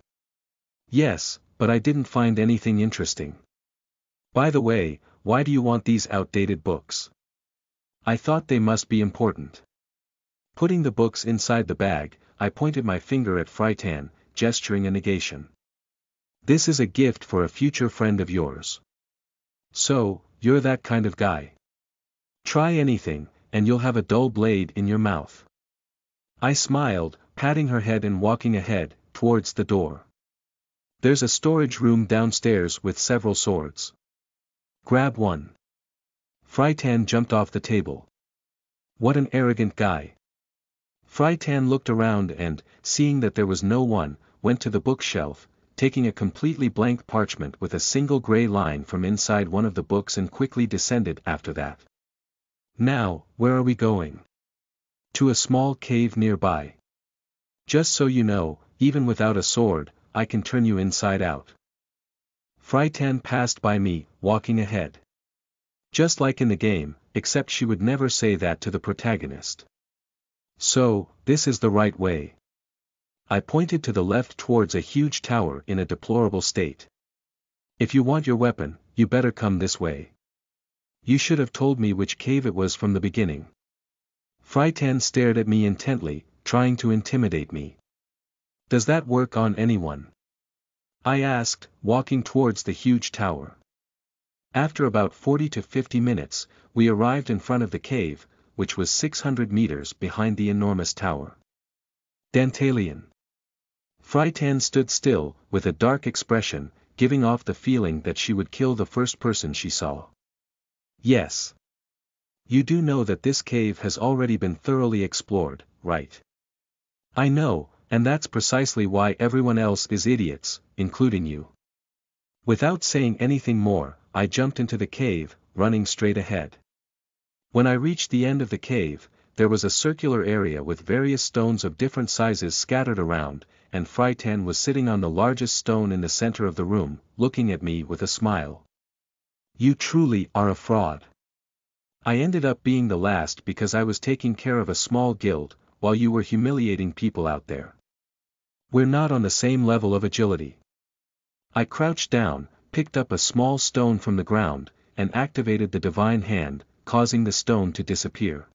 Yes, but I didn't find anything interesting. By the way, why do you want these outdated books? I thought they must be important. Putting the books inside the bag, I pointed my finger at Frytan, gesturing a negation. This is a gift for a future friend of yours. So, you're that kind of guy. Try anything, and you'll have a dull blade in your mouth. I smiled, patting her head and walking ahead, towards the door. There's a storage room downstairs with several swords. Grab one. Frytan jumped off the table. What an arrogant guy. Frytan looked around and, seeing that there was no one, went to the bookshelf, taking a completely blank parchment with a single gray line from inside one of the books and quickly descended after that. Now, where are we going? To a small cave nearby. Just so you know, even without a sword, I can turn you inside out. Frytan passed by me, walking ahead. Just like in the game, except she would never say that to the protagonist. So, this is the right way. I pointed to the left towards a huge tower in a deplorable state. If you want your weapon, you better come this way. You should have told me which cave it was from the beginning. Frytan stared at me intently, trying to intimidate me. Does that work on anyone? I asked, walking towards the huge tower. After about forty to fifty minutes, we arrived in front of the cave, which was six hundred meters behind the enormous tower. Dantalian. Frytan stood still, with a dark expression, giving off the feeling that she would kill the first person she saw. Yes. You do know that this cave has already been thoroughly explored, right? I know, and that's precisely why everyone else is idiots, including you. Without saying anything more, I jumped into the cave, running straight ahead. When I reached the end of the cave, there was a circular area with various stones of different sizes scattered around, and Frytan was sitting on the largest stone in the center of the room, looking at me with a smile. You truly are a fraud. I ended up being the last because I was taking care of a small guild, while you were humiliating people out there. We're not on the same level of agility. I crouched down, picked up a small stone from the ground, and activated the divine hand, causing the stone to disappear.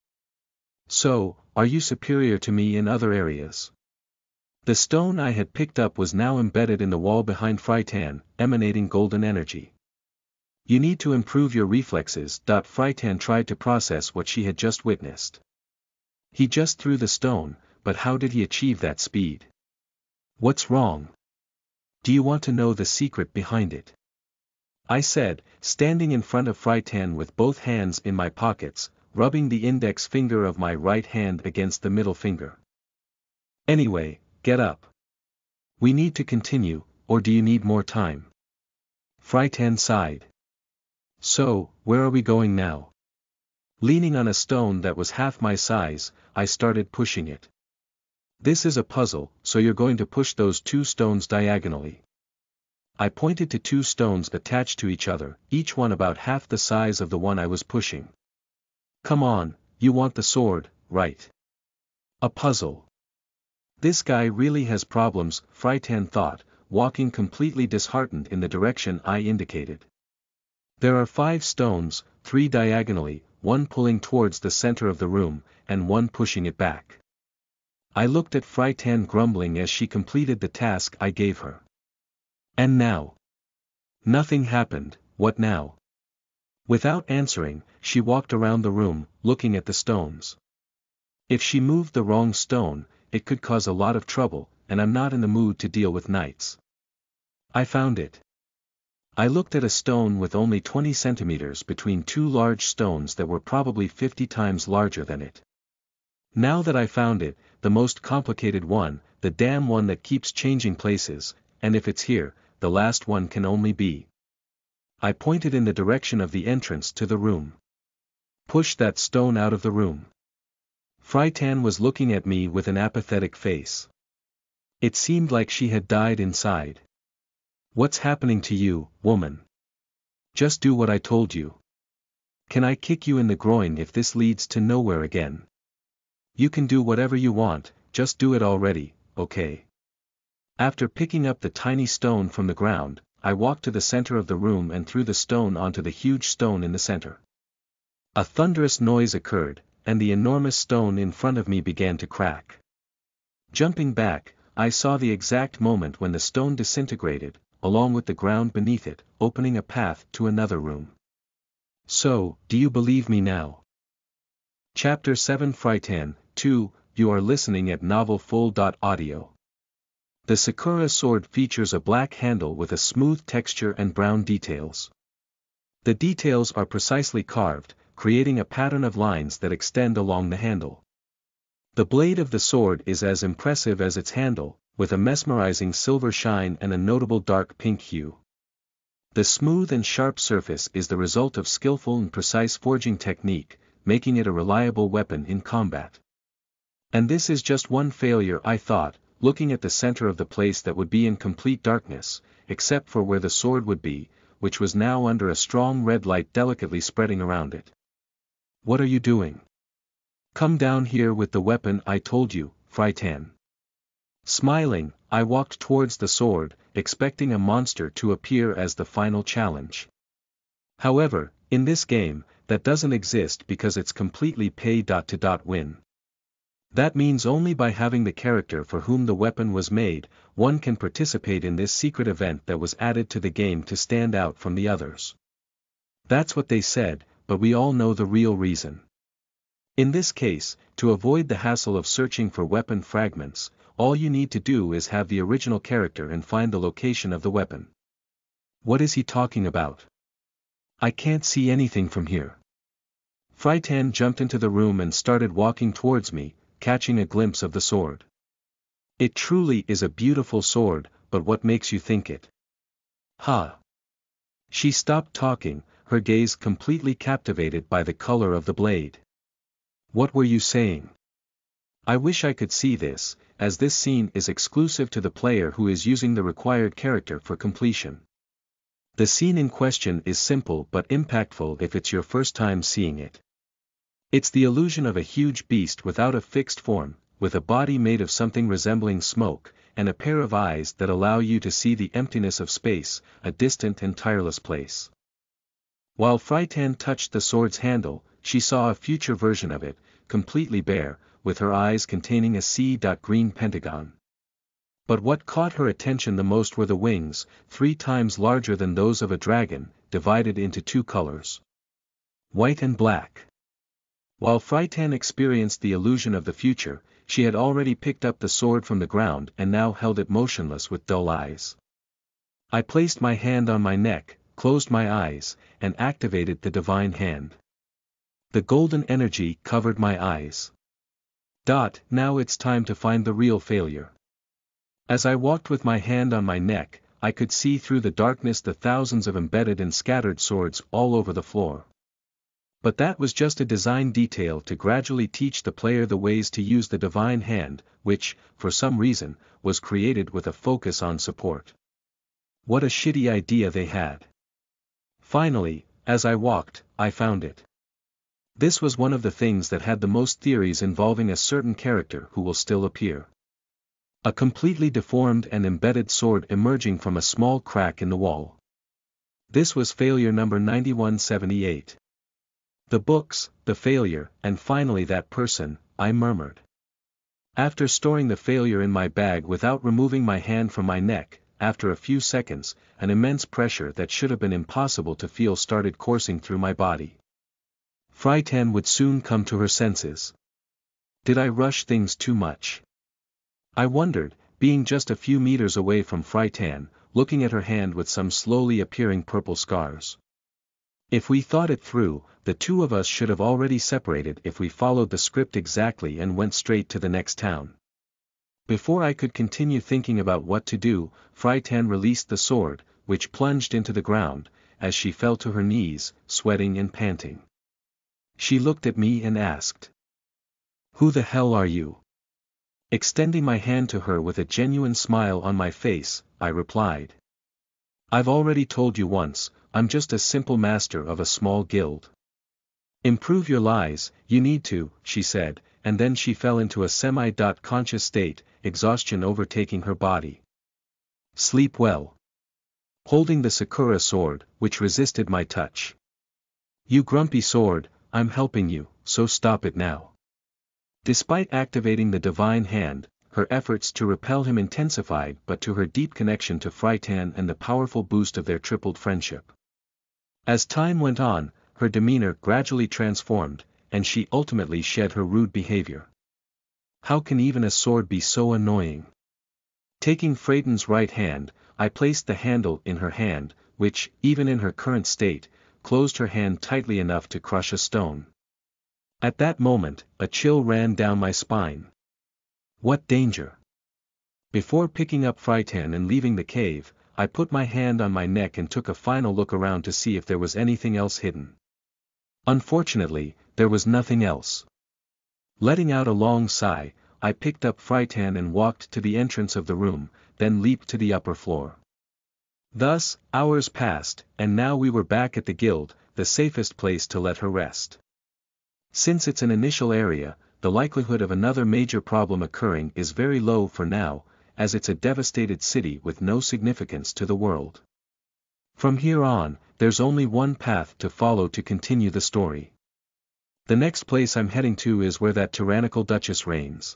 So, are you superior to me in other areas? The stone I had picked up was now embedded in the wall behind Frytan, emanating golden energy. You need to improve your reflexes. Frytan tried to process what she had just witnessed. He just threw the stone, but how did he achieve that speed? What's wrong? Do you want to know the secret behind it? I said, standing in front of Frytan with both hands in my pockets, rubbing the index finger of my right hand against the middle finger. Anyway, get up. We need to continue, or do you need more time? Frytan sighed. So, where are we going now? Leaning on a stone that was half my size, I started pushing it. This is a puzzle, so you're going to push those two stones diagonally. I pointed to two stones attached to each other, each one about half the size of the one I was pushing. Come on, you want the sword, right? A puzzle. This guy really has problems, Frytan thought, walking completely disheartened in the direction I indicated. There are five stones, three diagonally, one pulling towards the center of the room, and one pushing it back. I looked at Frytan grumbling as she completed the task I gave her. And now? Nothing happened. What now? Without answering, she walked around the room, looking at the stones. If she moved the wrong stone, it could cause a lot of trouble, and I'm not in the mood to deal with knights. I found it. I looked at a stone with only twenty centimeters between two large stones that were probably fifty times larger than it. Now that I found it, the most complicated one, the damn one that keeps changing places, and if it's here, the last one can only be. I pointed in the direction of the entrance to the room. Push that stone out of the room. Frightan was looking at me with an apathetic face. It seemed like she had died inside. What's happening to you, woman? Just do what I told you. Can I kick you in the groin if this leads to nowhere again? You can do whatever you want, just do it already, okay? After picking up the tiny stone from the ground, I walked to the center of the room and threw the stone onto the huge stone in the center. A thunderous noise occurred, and the enormous stone in front of me began to crack. Jumping back, I saw the exact moment when the stone disintegrated, along with the ground beneath it, opening a path to another room. So, do you believe me now? Chapter seven Frightan, two, you are listening at novel full dot audio. The Sakura sword features a black handle with a smooth texture and brown details. The details are precisely carved, creating a pattern of lines that extend along the handle. The blade of the sword is as impressive as its handle, with a mesmerizing silver shine and a notable dark pink hue. The smooth and sharp surface is the result of skillful and precise forging technique, making it a reliable weapon in combat. And this is just one failure, I thought, looking at the center of the place that would be in complete darkness, except for where the sword would be, which was now under a strong red light delicately spreading around it. What are you doing? Come down here with the weapon I told you, Frightan. Smiling, I walked towards the sword, expecting a monster to appear as the final challenge. However, in this game, that doesn't exist because it's completely pay-to-win. That means only by having the character for whom the weapon was made, one can participate in this secret event that was added to the game to stand out from the others. That's what they said, but we all know the real reason. In this case, to avoid the hassle of searching for weapon fragments, all you need to do is have the original character and find the location of the weapon. What is he talking about? I can't see anything from here. Frightan jumped into the room and started walking towards me, catching a glimpse of the sword. It truly is a beautiful sword, but what makes you think it? Ha! She stopped talking, her gaze completely captivated by the color of the blade. What were you saying? I wish I could see this, as this scene is exclusive to the player who is using the required character for completion. The scene in question is simple but impactful if it's your first time seeing it. It's the illusion of a huge beast without a fixed form, with a body made of something resembling smoke, and a pair of eyes that allow you to see the emptiness of space, a distant and tireless place. While Frightan touched the sword's handle, she saw a future version of it, completely bare, with her eyes containing a sea-green pentagon. But what caught her attention the most were the wings, three times larger than those of a dragon, divided into two colors. White and black. While Frightan experienced the illusion of the future, she had already picked up the sword from the ground and now held it motionless with dull eyes. I placed my hand on my neck, closed my eyes, and activated the divine hand. The golden energy covered my eyes. Dot, now it's time to find the real failure. As I walked with my hand on my neck, I could see through the darkness the thousands of embedded and scattered swords all over the floor. But that was just a design detail to gradually teach the player the ways to use the divine hand, which, for some reason, was created with a focus on support. What a shitty idea they had. Finally, as I walked, I found it. This was one of the things that had the most theories involving a certain character who will still appear. A completely deformed and embedded sword emerging from a small crack in the wall. This was failure number ninety-one seventy-eight. The books, the failure, and finally that person, I murmured. After storing the failure in my bag without removing my hand from my neck, after a few seconds, an immense pressure that should have been impossible to feel started coursing through my body. Frightan would soon come to her senses. Did I rush things too much? I wondered, being just a few meters away from Frytan, looking at her hand with some slowly appearing purple scars. If we thought it through, the two of us should have already separated if we followed the script exactly and went straight to the next town. Before I could continue thinking about what to do, Frytan released the sword, which plunged into the ground, as she fell to her knees, sweating and panting. She looked at me and asked, "Who the hell are you?" Extending my hand to her with a genuine smile on my face, I replied, "I've already told you once, I'm just a simple master of a small guild." "Improve your lies, you need to," she said, and then she fell into a semi-conscious state, exhaustion overtaking her body. "Sleep well." Holding the Sakura sword, which resisted my touch. "You grumpy sword, I'm helping you, so stop it now." Despite activating the divine hand, her efforts to repel him intensified but to her deep connection to Frytan and the powerful boost of their tripled friendship. As time went on, her demeanor gradually transformed, and she ultimately shed her rude behavior. How can even a sword be so annoying? Taking Frytan's right hand, I placed the handle in her hand, which, even in her current state, closed her hand tightly enough to crush a stone. At that moment, a chill ran down my spine. What danger? Before picking up Frytan and leaving the cave, I put my hand on my neck and took a final look around to see if there was anything else hidden. Unfortunately, there was nothing else. Letting out a long sigh, I picked up Frytan and walked to the entrance of the room, then leaped to the upper floor. Thus, hours passed, and now we were back at the guild, the safest place to let her rest. Since it's an initial area, the likelihood of another major problem occurring is very low for now, as it's a devastated city with no significance to the world. From here on, there's only one path to follow to continue the story. The next place I'm heading to is where that tyrannical Duchess reigns.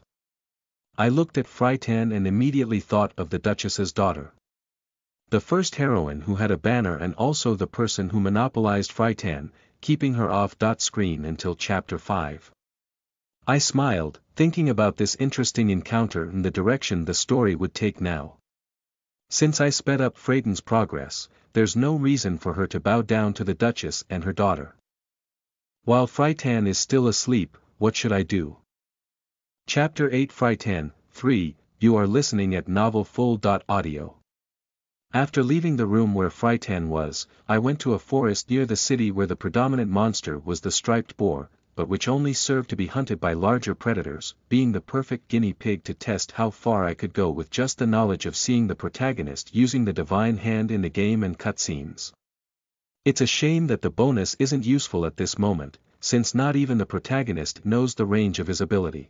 I looked at Frytan and immediately thought of the Duchess's daughter. The first heroine who had a banner and also the person who monopolized Frytan, keeping her off-screen until chapter five. I smiled, thinking about this interesting encounter and the direction the story would take now. Since I sped up Frytan's progress, there's no reason for her to bow down to the Duchess and her daughter. While Frytan is still asleep, what should I do? Chapter eight Frytan, three, you are listening at novel full dot audio. After leaving the room where Frytan was, I went to a forest near the city where the predominant monster was the striped boar, but which only served to be hunted by larger predators, being the perfect guinea pig to test how far I could go with just the knowledge of seeing the protagonist using the divine hand in the game and cutscenes. It's a shame that the bonus isn't useful at this moment, since not even the protagonist knows the range of his ability.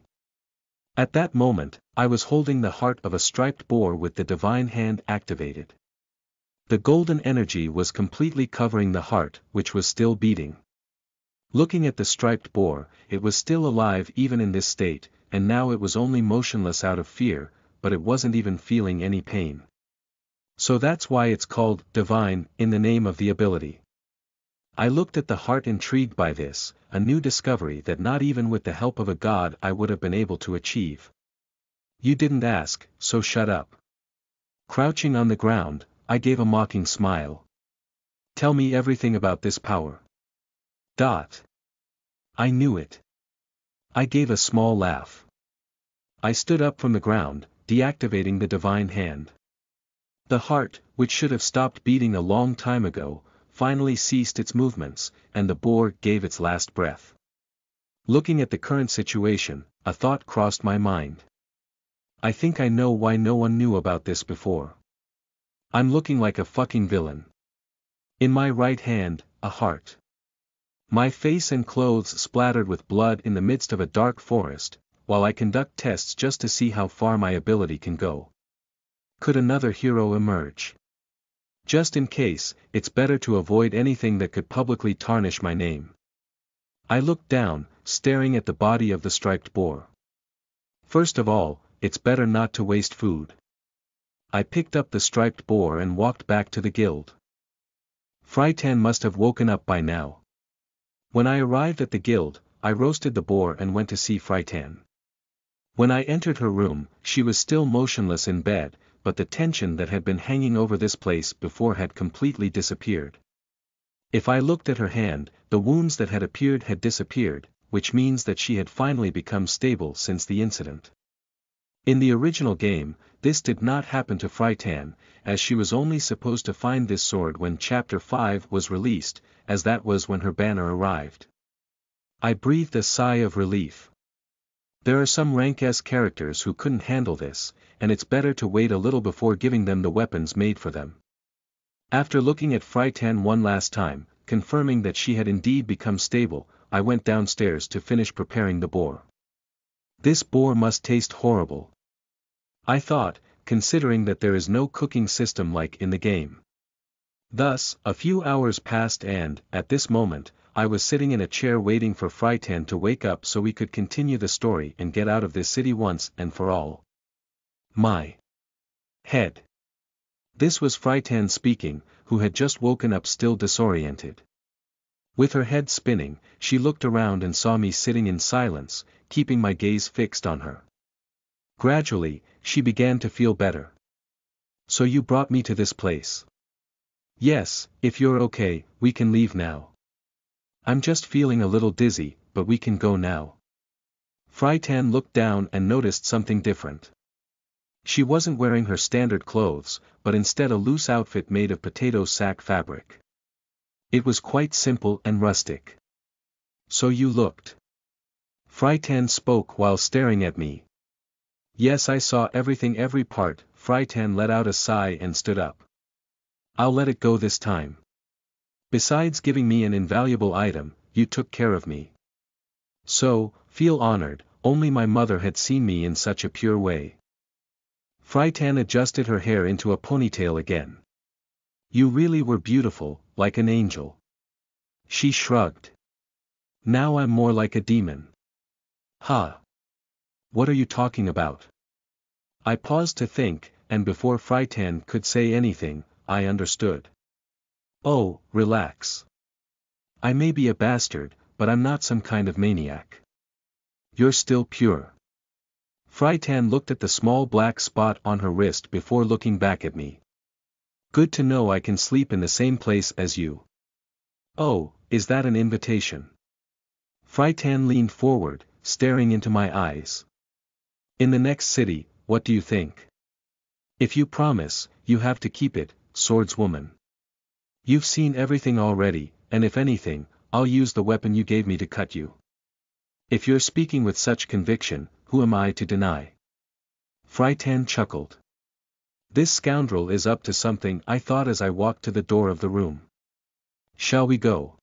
At that moment, I was holding the heart of a striped boar with the divine hand activated. The golden energy was completely covering the heart, which was still beating. Looking at the striped boar, it was still alive even in this state, and now it was only motionless out of fear, but it wasn't even feeling any pain. So that's why it's called divine, in the name of the ability. I looked at the heart intrigued by this, a new discovery that not even with the help of a god I would have been able to achieve. You didn't ask, so shut up. Crouching on the ground, I gave a mocking smile. Tell me everything about this power. Dot. I knew it. I gave a small laugh. I stood up from the ground, deactivating the divine hand. The heart, which should have stopped beating a long time ago, finally ceased its movements, and the boar gave its last breath. Looking at the current situation, a thought crossed my mind. I think I know why no one knew about this before. I'm looking like a fucking villain. In my right hand, a heart. My face and clothes splattered with blood in the midst of a dark forest, while I conduct tests just to see how far my ability can go. Could another hero emerge? Just in case, it's better to avoid anything that could publicly tarnish my name. I looked down, staring at the body of the striped boar. First of all, it's better not to waste food. I picked up the striped boar and walked back to the guild. Frytan must have woken up by now. When I arrived at the guild, I roasted the boar and went to see Frytan. When I entered her room, she was still motionless in bed, but the tension that had been hanging over this place before had completely disappeared. If I looked at her hand, the wounds that had appeared had disappeared, which means that she had finally become stable since the incident. In the original game, this did not happen to Frytan, as she was only supposed to find this sword when Chapter five was released, as that was when her banner arrived. I breathed a sigh of relief. There are some rank S characters who couldn't handle this, and it's better to wait a little before giving them the weapons made for them. After looking at Frytan one last time, confirming that she had indeed become stable, I went downstairs to finish preparing the boar. This boar must taste horrible, I thought, considering that there is no cooking system like in the game. Thus, a few hours passed and, at this moment, I was sitting in a chair waiting for Frytan to wake up so we could continue the story and get out of this city once and for all. My head. This was Frytan speaking, who had just woken up still disoriented. With her head spinning, she looked around and saw me sitting in silence, keeping my gaze fixed on her. Gradually, she began to feel better. So you brought me to this place? Yes, if you're okay, we can leave now. I'm just feeling a little dizzy, but we can go now. Frytan looked down and noticed something different. She wasn't wearing her standard clothes, but instead a loose outfit made of potato sack fabric. It was quite simple and rustic. So you looked. Frytan spoke while staring at me. Yes, I saw everything, every part. Frytan let out a sigh and stood up. I'll let it go this time. Besides giving me an invaluable item, you took care of me. So, feel honored, only my mother had seen me in such a pure way. Frytan adjusted her hair into a ponytail again. You really were beautiful, like an angel. She shrugged. Now I'm more like a demon. Ha! What are you talking about? I paused to think, and before Frytan could say anything, I understood. Oh, relax. I may be a bastard, but I'm not some kind of maniac. You're still pure. Frytan looked at the small black spot on her wrist before looking back at me. Good to know I can sleep in the same place as you. Oh, is that an invitation? Frytan leaned forward, staring into my eyes. In the next city, what do you think? If you promise, you have to keep it, swordswoman. You've seen everything already, and if anything, I'll use the weapon you gave me to cut you. If you're speaking with such conviction, who am I to deny? Frytan chuckled. This scoundrel is up to something, I thought as I walked to the door of the room. Shall we go?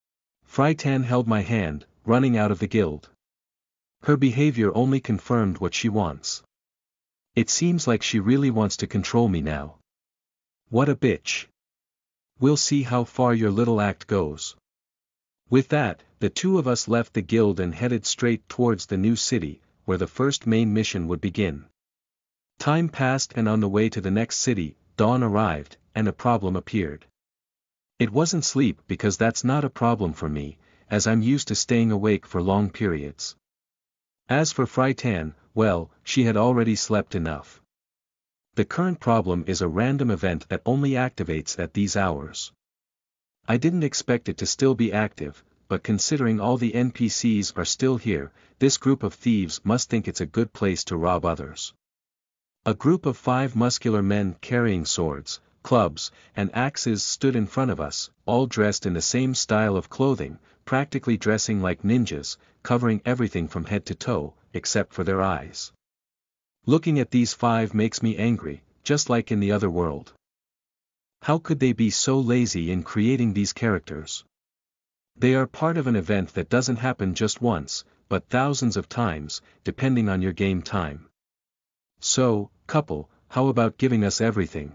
Frytan held my hand, running out of the guild. Her behavior only confirmed what she wants. It seems like she really wants to control me now. What a bitch. We'll see how far your little act goes. With that, the two of us left the guild and headed straight towards the new city, where the first main mission would begin. Time passed and on the way to the next city, dawn arrived, and a problem appeared. It wasn't sleep because that's not a problem for me, as I'm used to staying awake for long periods. As for Frytan, well, she had already slept enough. The current problem is a random event that only activates at these hours. I didn't expect it to still be active, but considering all the N P Cs are still here, this group of thieves must think it's a good place to rob others. A group of five muscular men carrying swords, clubs, and axes stood in front of us, all dressed in the same style of clothing, practically dressing like ninjas, covering everything from head to toe, except for their eyes. Looking at these five makes me angry, just like in the other world. How could they be so lazy in creating these characters? They are part of an event that doesn't happen just once, but thousands of times, depending on your game time. So, couple, how about giving us everything?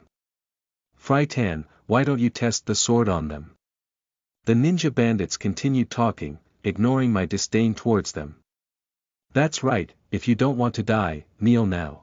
Frytan, why don't you test the sword on them? The ninja bandits continued talking, ignoring my disdain towards them. That's right, if you don't want to die, kneel now.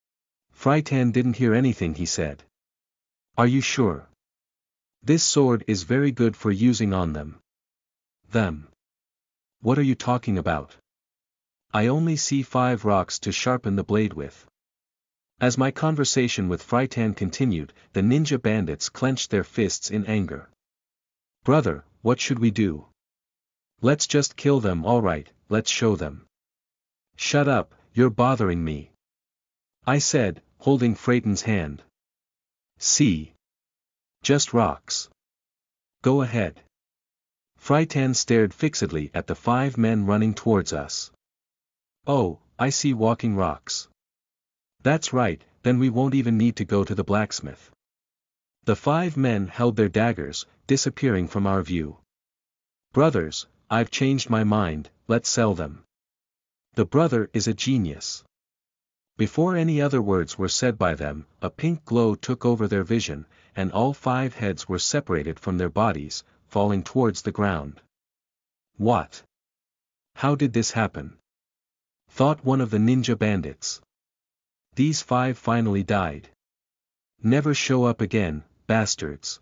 Frytan didn't hear anything he said. Are you sure? This sword is very good for using on them. Them. What are you talking about? I only see five rocks to sharpen the blade with. As my conversation with Frightan continued, the ninja bandits clenched their fists in anger. Brother, what should we do? Let's just kill them, alright, let's show them. Shut up, you're bothering me. I said, holding Freytan's hand. See? Just rocks. Go ahead. Frightan stared fixedly at the five men running towards us. Oh, I see walking rocks. That's right, then we won't even need to go to the blacksmith. The five men held their daggers, disappearing from our view. Brothers, I've changed my mind, let's sell them. The brother is a genius. Before any other words were said by them, a pink glow took over their vision, and all five heads were separated from their bodies, falling towards the ground. What? How did this happen? Thought one of the ninja bandits. These five finally died. Never show up again, bastards.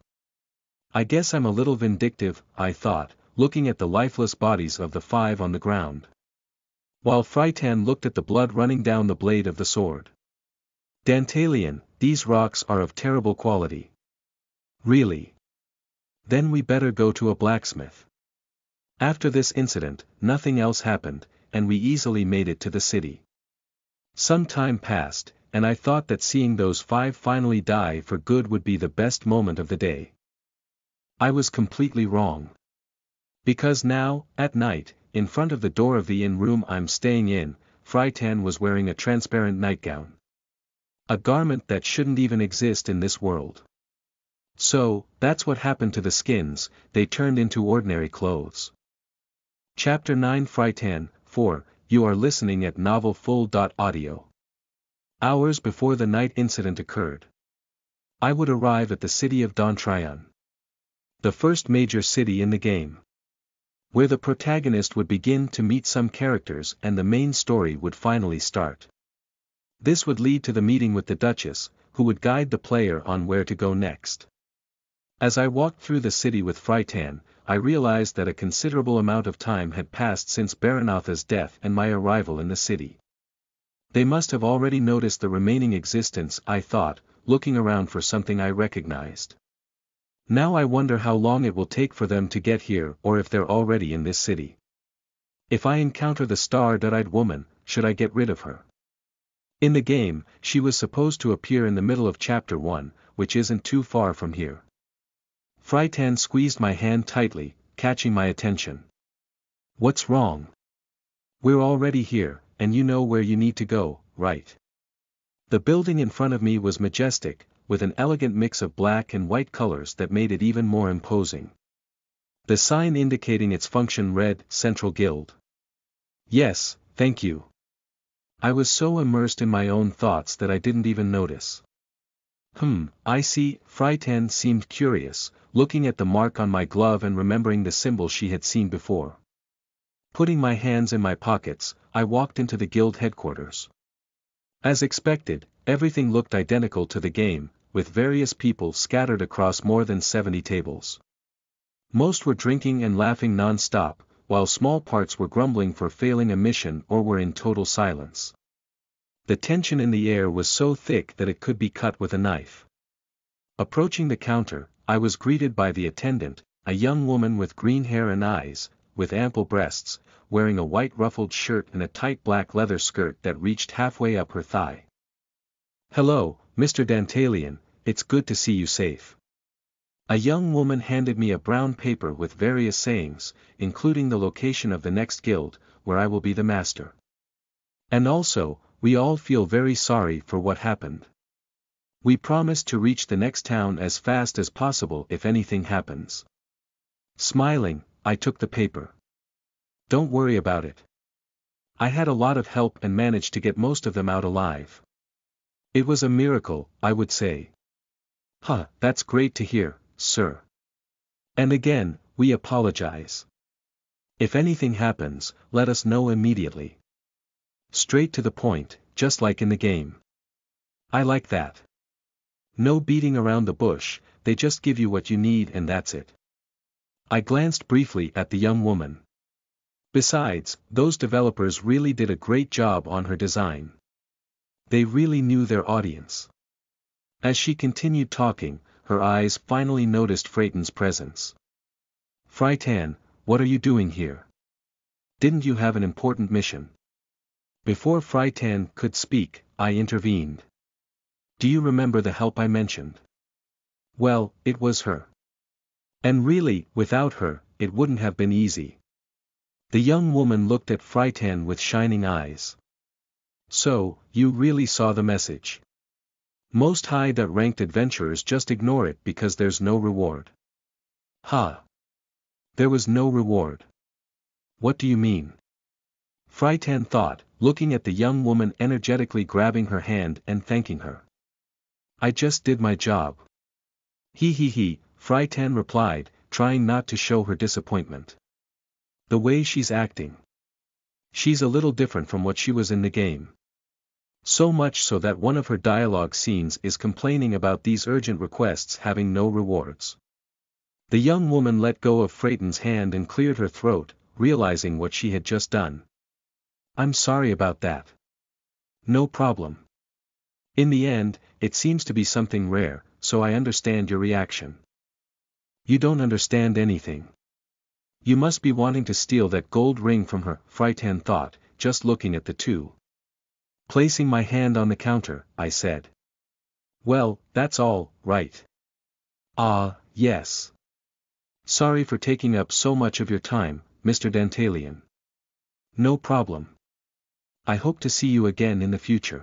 I guess I'm a little vindictive, I thought, looking at the lifeless bodies of the five on the ground. While Frightan looked at the blood running down the blade of the sword. Dantalian, these rocks are of terrible quality. Really? Then we better go to a blacksmith. After this incident, nothing else happened, and we easily made it to the city. Some time passed, and I thought that seeing those five finally die for good would be the best moment of the day. I was completely wrong. Because now, at night, in front of the door of the inn room I'm staying in, Frightan was wearing a transparent nightgown. A garment that shouldn't even exist in this world. So, that's what happened to the skins, they turned into ordinary clothes. Chapter nine Frightan, four, you are listening at novel full audio. Hours before the night incident occurred, I would arrive at the city of Dontrion. The first major city in the game. Where the protagonist would begin to meet some characters and the main story would finally start. This would lead to the meeting with the Duchess, who would guide the player on where to go next. As I walked through the city with Frightan, I realized that a considerable amount of time had passed since Baranatha's death and my arrival in the city. They must have already noticed the remaining existence, I thought, looking around for something I recognized. Now I wonder how long it will take for them to get here or if they're already in this city. If I encounter the star-eyed woman, should I get rid of her? In the game, she was supposed to appear in the middle of chapter one, which isn't too far from here. Frightan squeezed my hand tightly, catching my attention. What's wrong? We're already here, and you know where you need to go, right? The building in front of me was majestic, with an elegant mix of black and white colors that made it even more imposing. The sign indicating its function read, Central Guild. Yes, thank you. I was so immersed in my own thoughts that I didn't even notice. Hmm, I see, Frightan seemed curious, looking at the mark on my glove and remembering the symbol she had seen before. Putting my hands in my pockets, I walked into the guild headquarters. As expected, everything looked identical to the game, with various people scattered across more than seventy tables. Most were drinking and laughing non-stop, while small parts were grumbling for failing a mission or were in total silence. The tension in the air was so thick that it could be cut with a knife. Approaching the counter, I was greeted by the attendant, a young woman with green hair and eyes, with ample breasts, wearing a white ruffled shirt and a tight black leather skirt that reached halfway up her thigh. Hello, Mister Dantalian, it's good to see you safe. A young woman handed me a brown paper with various sayings, including the location of the next guild, where I will be the master. And also, we all feel very sorry for what happened. We promise to reach the next town as fast as possible if anything happens. Smiling, I took the paper. Don't worry about it. I had a lot of help and managed to get most of them out alive. It was a miracle, I would say. Huh, that's great to hear, sir. And again, we apologize. If anything happens, let us know immediately. Straight to the point, just like in the game. I like that. No beating around the bush, they just give you what you need and that's it. I glanced briefly at the young woman. Besides, those developers really did a great job on her design. They really knew their audience. As she continued talking, her eyes finally noticed Freyton's presence. Freytan, what are you doing here? Didn't you have an important mission? Before Freytan could speak, I intervened. Do you remember the help I mentioned? Well, it was her. And really, without her, it wouldn't have been easy. The young woman looked at Freytan with shining eyes. So, you really saw the message. Most high-ranked adventurers just ignore it because there's no reward. Ha! There was no reward. What do you mean? Freytan thought, looking at the young woman energetically grabbing her hand and thanking her. I just did my job. He he he, Freytan replied, trying not to show her disappointment. The way she's acting. She's a little different from what she was in the game. So much so that one of her dialogue scenes is complaining about these urgent requests having no rewards. The young woman let go of Freyton's hand and cleared her throat, realizing what she had just done. I'm sorry about that. No problem. In the end, it seems to be something rare, so I understand your reaction. You don't understand anything. You must be wanting to steal that gold ring from her, Freytan thought, just looking at the two. Placing my hand on the counter, I said. Well, that's all, right. Ah, yes. Sorry for taking up so much of your time, Mister Dantalian. No problem. I hope to see you again in the future.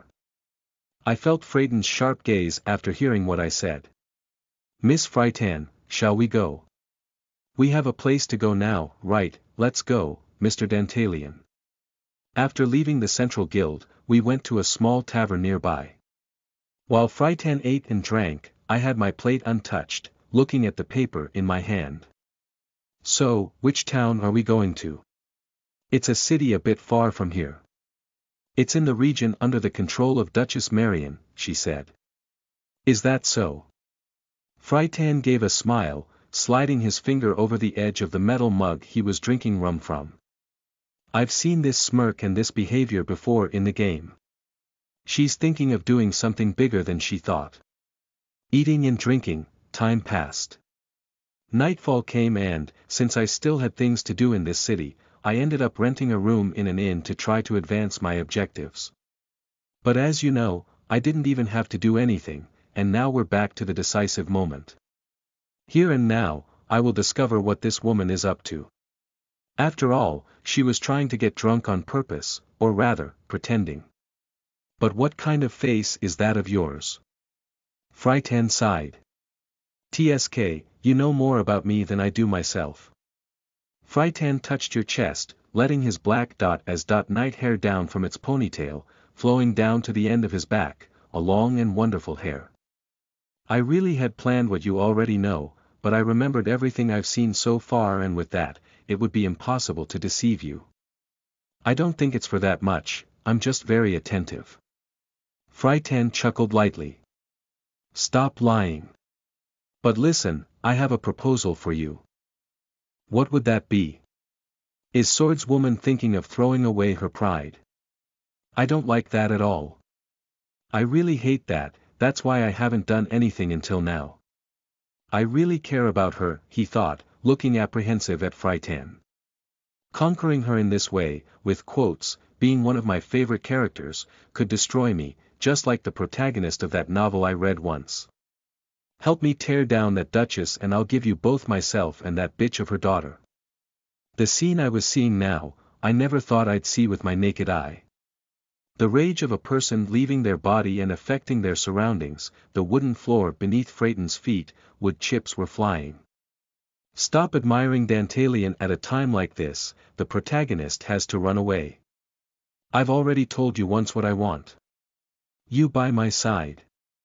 I felt Freyton's sharp gaze after hearing what I said. Miss Freytan, shall we go? We have a place to go now, right? Let's go, Mister Dantalian. After leaving the Central Guild, we went to a small tavern nearby. While Freytan ate and drank, I had my plate untouched, looking at the paper in my hand. So, which town are we going to? It's a city a bit far from here. It's in the region under the control of Duchess Marion, she said. Is that so? Freytan gave a smile, sliding his finger over the edge of the metal mug he was drinking rum from. I've seen this smirk and this behavior before in the game. She's thinking of doing something bigger than she thought. Eating and drinking, time passed. Nightfall came and, since I still had things to do in this city, I ended up renting a room in an inn to try to advance my objectives. But as you know, I didn't even have to do anything, and now we're back to the decisive moment. Here and now, I will discover what this woman is up to. After all, she was trying to get drunk on purpose, or rather, pretending. But what kind of face is that of yours? Freytan sighed. T S K, you know more about me than I do myself. Freytan touched your chest, letting his black dot as dot night hair down from its ponytail, flowing down to the end of his back, a long and wonderful hair. I really had planned what you already know, but I remembered everything I've seen so far, and with that, it would be impossible to deceive you. I don't think it's for that much, I'm just very attentive. Freytan chuckled lightly. Stop lying. But listen, I have a proposal for you. What would that be? Is Swordswoman thinking of throwing away her pride? I don't like that at all. I really hate that, that's why I haven't done anything until now. I really care about her, he thought, looking apprehensive at Freytan. Conquering her in this way, with quotes, being one of my favorite characters, could destroy me, just like the protagonist of that novel I read once. Help me tear down that Duchess and I'll give you both myself and that bitch of her daughter. The scene I was seeing now, I never thought I'd see with my naked eye. The rage of a person leaving their body and affecting their surroundings, the wooden floor beneath Freyton's feet, wood chips were flying. Stop admiring Dantalian at a time like this, the protagonist has to run away. I've already told you once what I want. You by my side.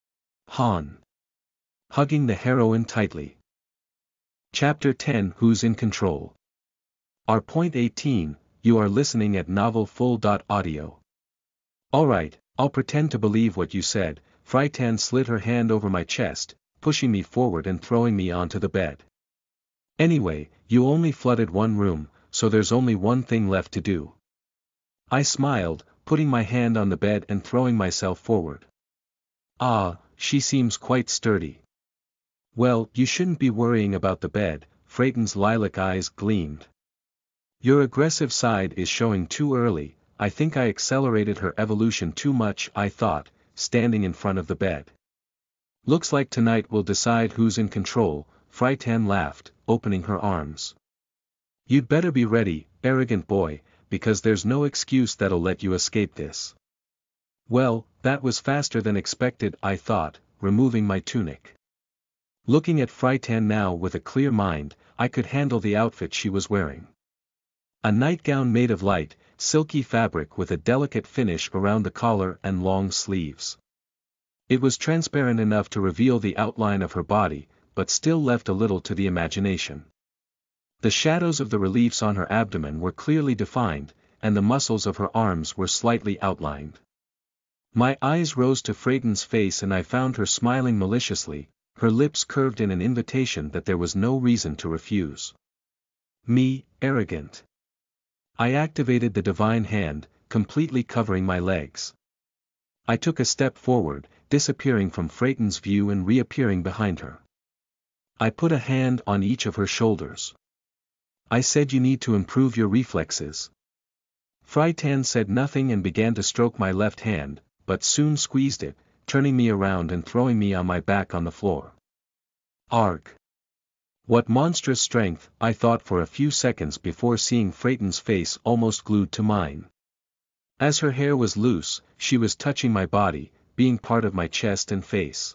Han. Hugging the heroine tightly. Chapter ten Who's in Control? R point eighteen, you are listening at novel full dot audio. Alright, I'll pretend to believe what you said. Freytan slid her hand over my chest, pushing me forward and throwing me onto the bed. Anyway, you only flooded one room, so there's only one thing left to do. I smiled, putting my hand on the bed and throwing myself forward. Ah, she seems quite sturdy. Well, you shouldn't be worrying about the bed, Freyton's lilac eyes gleamed. Your aggressive side is showing too early. I think I accelerated her evolution too much, I thought, standing in front of the bed. Looks like tonight will decide who's in control, Freytan laughed, opening her arms. You'd better be ready, arrogant boy, because there's no excuse that'll let you escape this. Well, that was faster than expected, I thought, removing my tunic. Looking at Freytan now with a clear mind, I could handle the outfit she was wearing. A nightgown made of light, silky fabric with a delicate finish around the collar and long sleeves. It was transparent enough to reveal the outline of her body, but still left a little to the imagination. The shadows of the reliefs on her abdomen were clearly defined, and the muscles of her arms were slightly outlined. My eyes rose to Freyton's face and I found her smiling maliciously, her lips curved in an invitation that there was no reason to refuse. Me, arrogant. I activated the divine hand, completely covering my legs. I took a step forward, disappearing from Freyton's view and reappearing behind her. I put a hand on each of her shoulders. I said you need to improve your reflexes. Freytan said nothing and began to stroke my left hand, but soon squeezed it, turning me around and throwing me on my back on the floor. Arg! What monstrous strength, I thought for a few seconds before seeing Freyton's face almost glued to mine. As her hair was loose, she was touching my body, being part of my chest and face.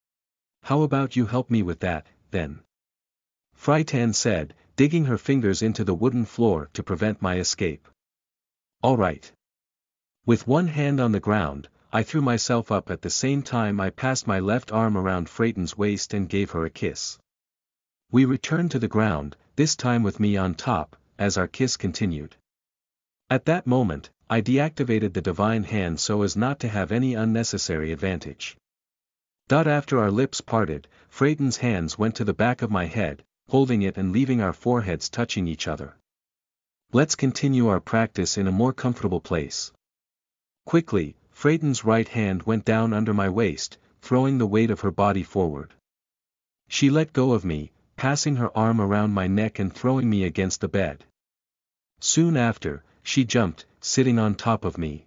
How about you help me with that, then? Freytan said, digging her fingers into the wooden floor to prevent my escape. All right. With one hand on the ground, I threw myself up at the same time I passed my left arm around Freyton's waist and gave her a kiss. We returned to the ground, this time with me on top, as our kiss continued. At that moment, I deactivated the divine hand so as not to have any unnecessary advantage. Dot after our lips parted, Freyton's hands went to the back of my head, holding it and leaving our foreheads touching each other. Let's continue our practice in a more comfortable place. Quickly, Freyton's right hand went down under my waist, throwing the weight of her body forward. She let go of me, passing her arm around my neck and throwing me against the bed. Soon after, she jumped, sitting on top of me.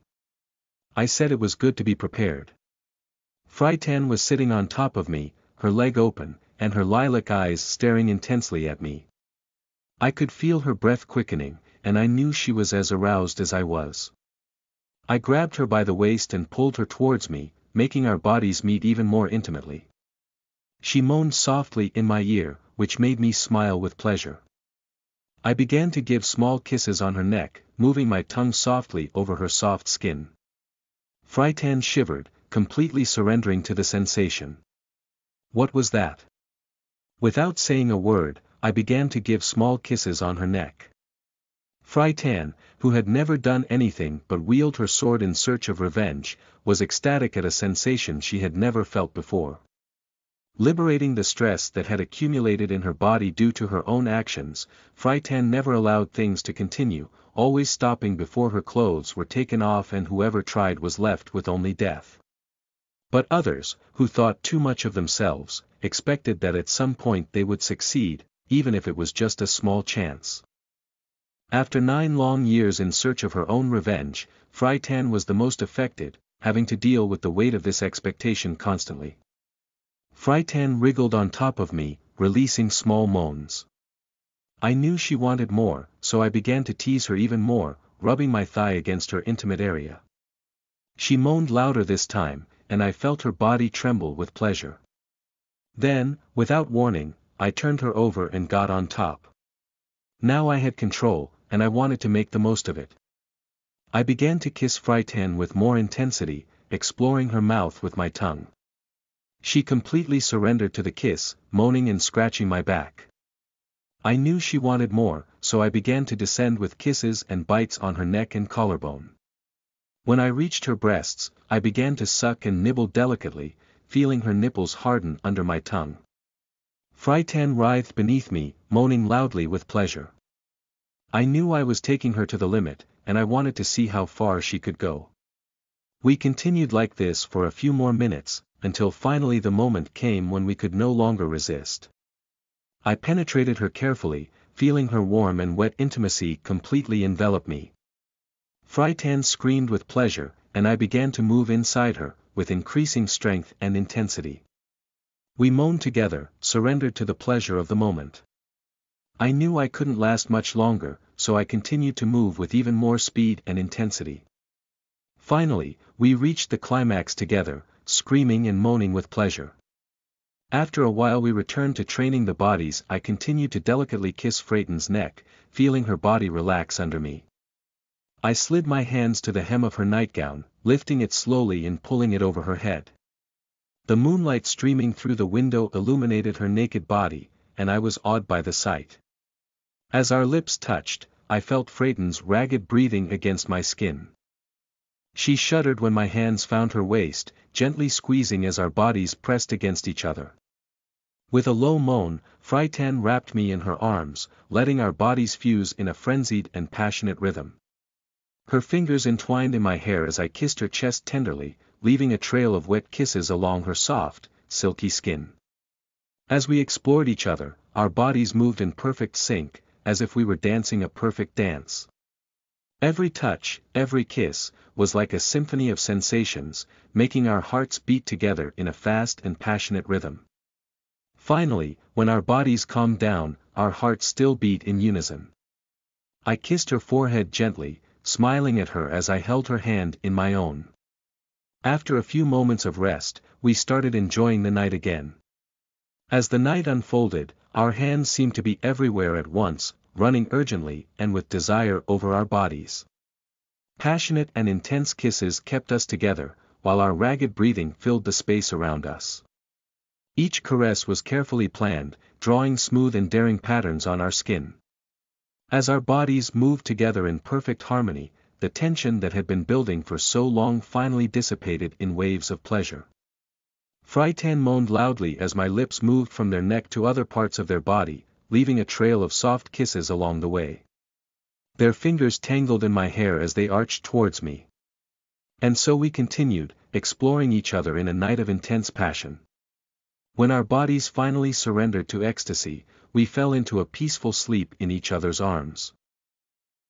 I said it was good to be prepared. Freytan was sitting on top of me, her leg open, and her lilac eyes staring intensely at me. I could feel her breath quickening, and I knew she was as aroused as I was. I grabbed her by the waist and pulled her towards me, making our bodies meet even more intimately. She moaned softly in my ear, which made me smile with pleasure. I began to give small kisses on her neck, moving my tongue softly over her soft skin. Freytan shivered, completely surrendering to the sensation. What was that? Without saying a word, I began to give small kisses on her neck. Freytan, who had never done anything but wield her sword in search of revenge, was ecstatic at a sensation she had never felt before. Liberating the stress that had accumulated in her body due to her own actions, Freytan never allowed things to continue, always stopping before her clothes were taken off and whoever tried was left with only death. But others, who thought too much of themselves, expected that at some point they would succeed, even if it was just a small chance. After nine long years in search of her own revenge, Freytan was the most affected, having to deal with the weight of this expectation constantly. Freytan wriggled on top of me, releasing small moans. I knew she wanted more, so I began to tease her even more, rubbing my thigh against her intimate area. She moaned louder this time, and I felt her body tremble with pleasure. Then, without warning, I turned her over and got on top. Now I had control, and I wanted to make the most of it. I began to kiss Freytan with more intensity, exploring her mouth with my tongue. She completely surrendered to the kiss, moaning and scratching my back. I knew she wanted more, so I began to descend with kisses and bites on her neck and collarbone. When I reached her breasts, I began to suck and nibble delicately, feeling her nipples harden under my tongue. Freytan writhed beneath me, moaning loudly with pleasure. I knew I was taking her to the limit, and I wanted to see how far she could go. We continued like this for a few more minutes, until finally the moment came when we could no longer resist. I penetrated her carefully, feeling her warm and wet intimacy completely envelop me. Frighten screamed with pleasure, and I began to move inside her, with increasing strength and intensity. We moaned together, surrendered to the pleasure of the moment. I knew I couldn't last much longer, so I continued to move with even more speed and intensity. Finally, we reached the climax together, screaming and moaning with pleasure. After a while we returned to training the bodies. I continued to delicately kiss Freyton's neck, feeling her body relax under me. I slid my hands to the hem of her nightgown, lifting it slowly and pulling it over her head. The moonlight streaming through the window illuminated her naked body, and I was awed by the sight. As our lips touched, I felt Freyton's ragged breathing against my skin. She shuddered when my hands found her waist, gently squeezing as our bodies pressed against each other. With a low moan, Freytan wrapped me in her arms, letting our bodies fuse in a frenzied and passionate rhythm. Her fingers entwined in my hair as I kissed her chest tenderly, leaving a trail of wet kisses along her soft, silky skin. As we explored each other, our bodies moved in perfect sync, as if we were dancing a perfect dance. Every touch, every kiss, was like a symphony of sensations, making our hearts beat together in a fast and passionate rhythm. Finally, when our bodies calmed down, our hearts still beat in unison. I kissed her forehead gently, smiling at her as I held her hand in my own. After a few moments of rest, we started enjoying the night again. As the night unfolded, our hands seemed to be everywhere at once, running urgently and with desire over our bodies. Passionate and intense kisses kept us together, while our ragged breathing filled the space around us. Each caress was carefully planned, drawing smooth and daring patterns on our skin. As our bodies moved together in perfect harmony, the tension that had been building for so long finally dissipated in waves of pleasure. Freytan moaned loudly as my lips moved from their neck to other parts of their body, leaving a trail of soft kisses along the way. Their fingers tangled in my hair as they arched towards me. And so we continued, exploring each other in a night of intense passion. When our bodies finally surrendered to ecstasy, we fell into a peaceful sleep in each other's arms.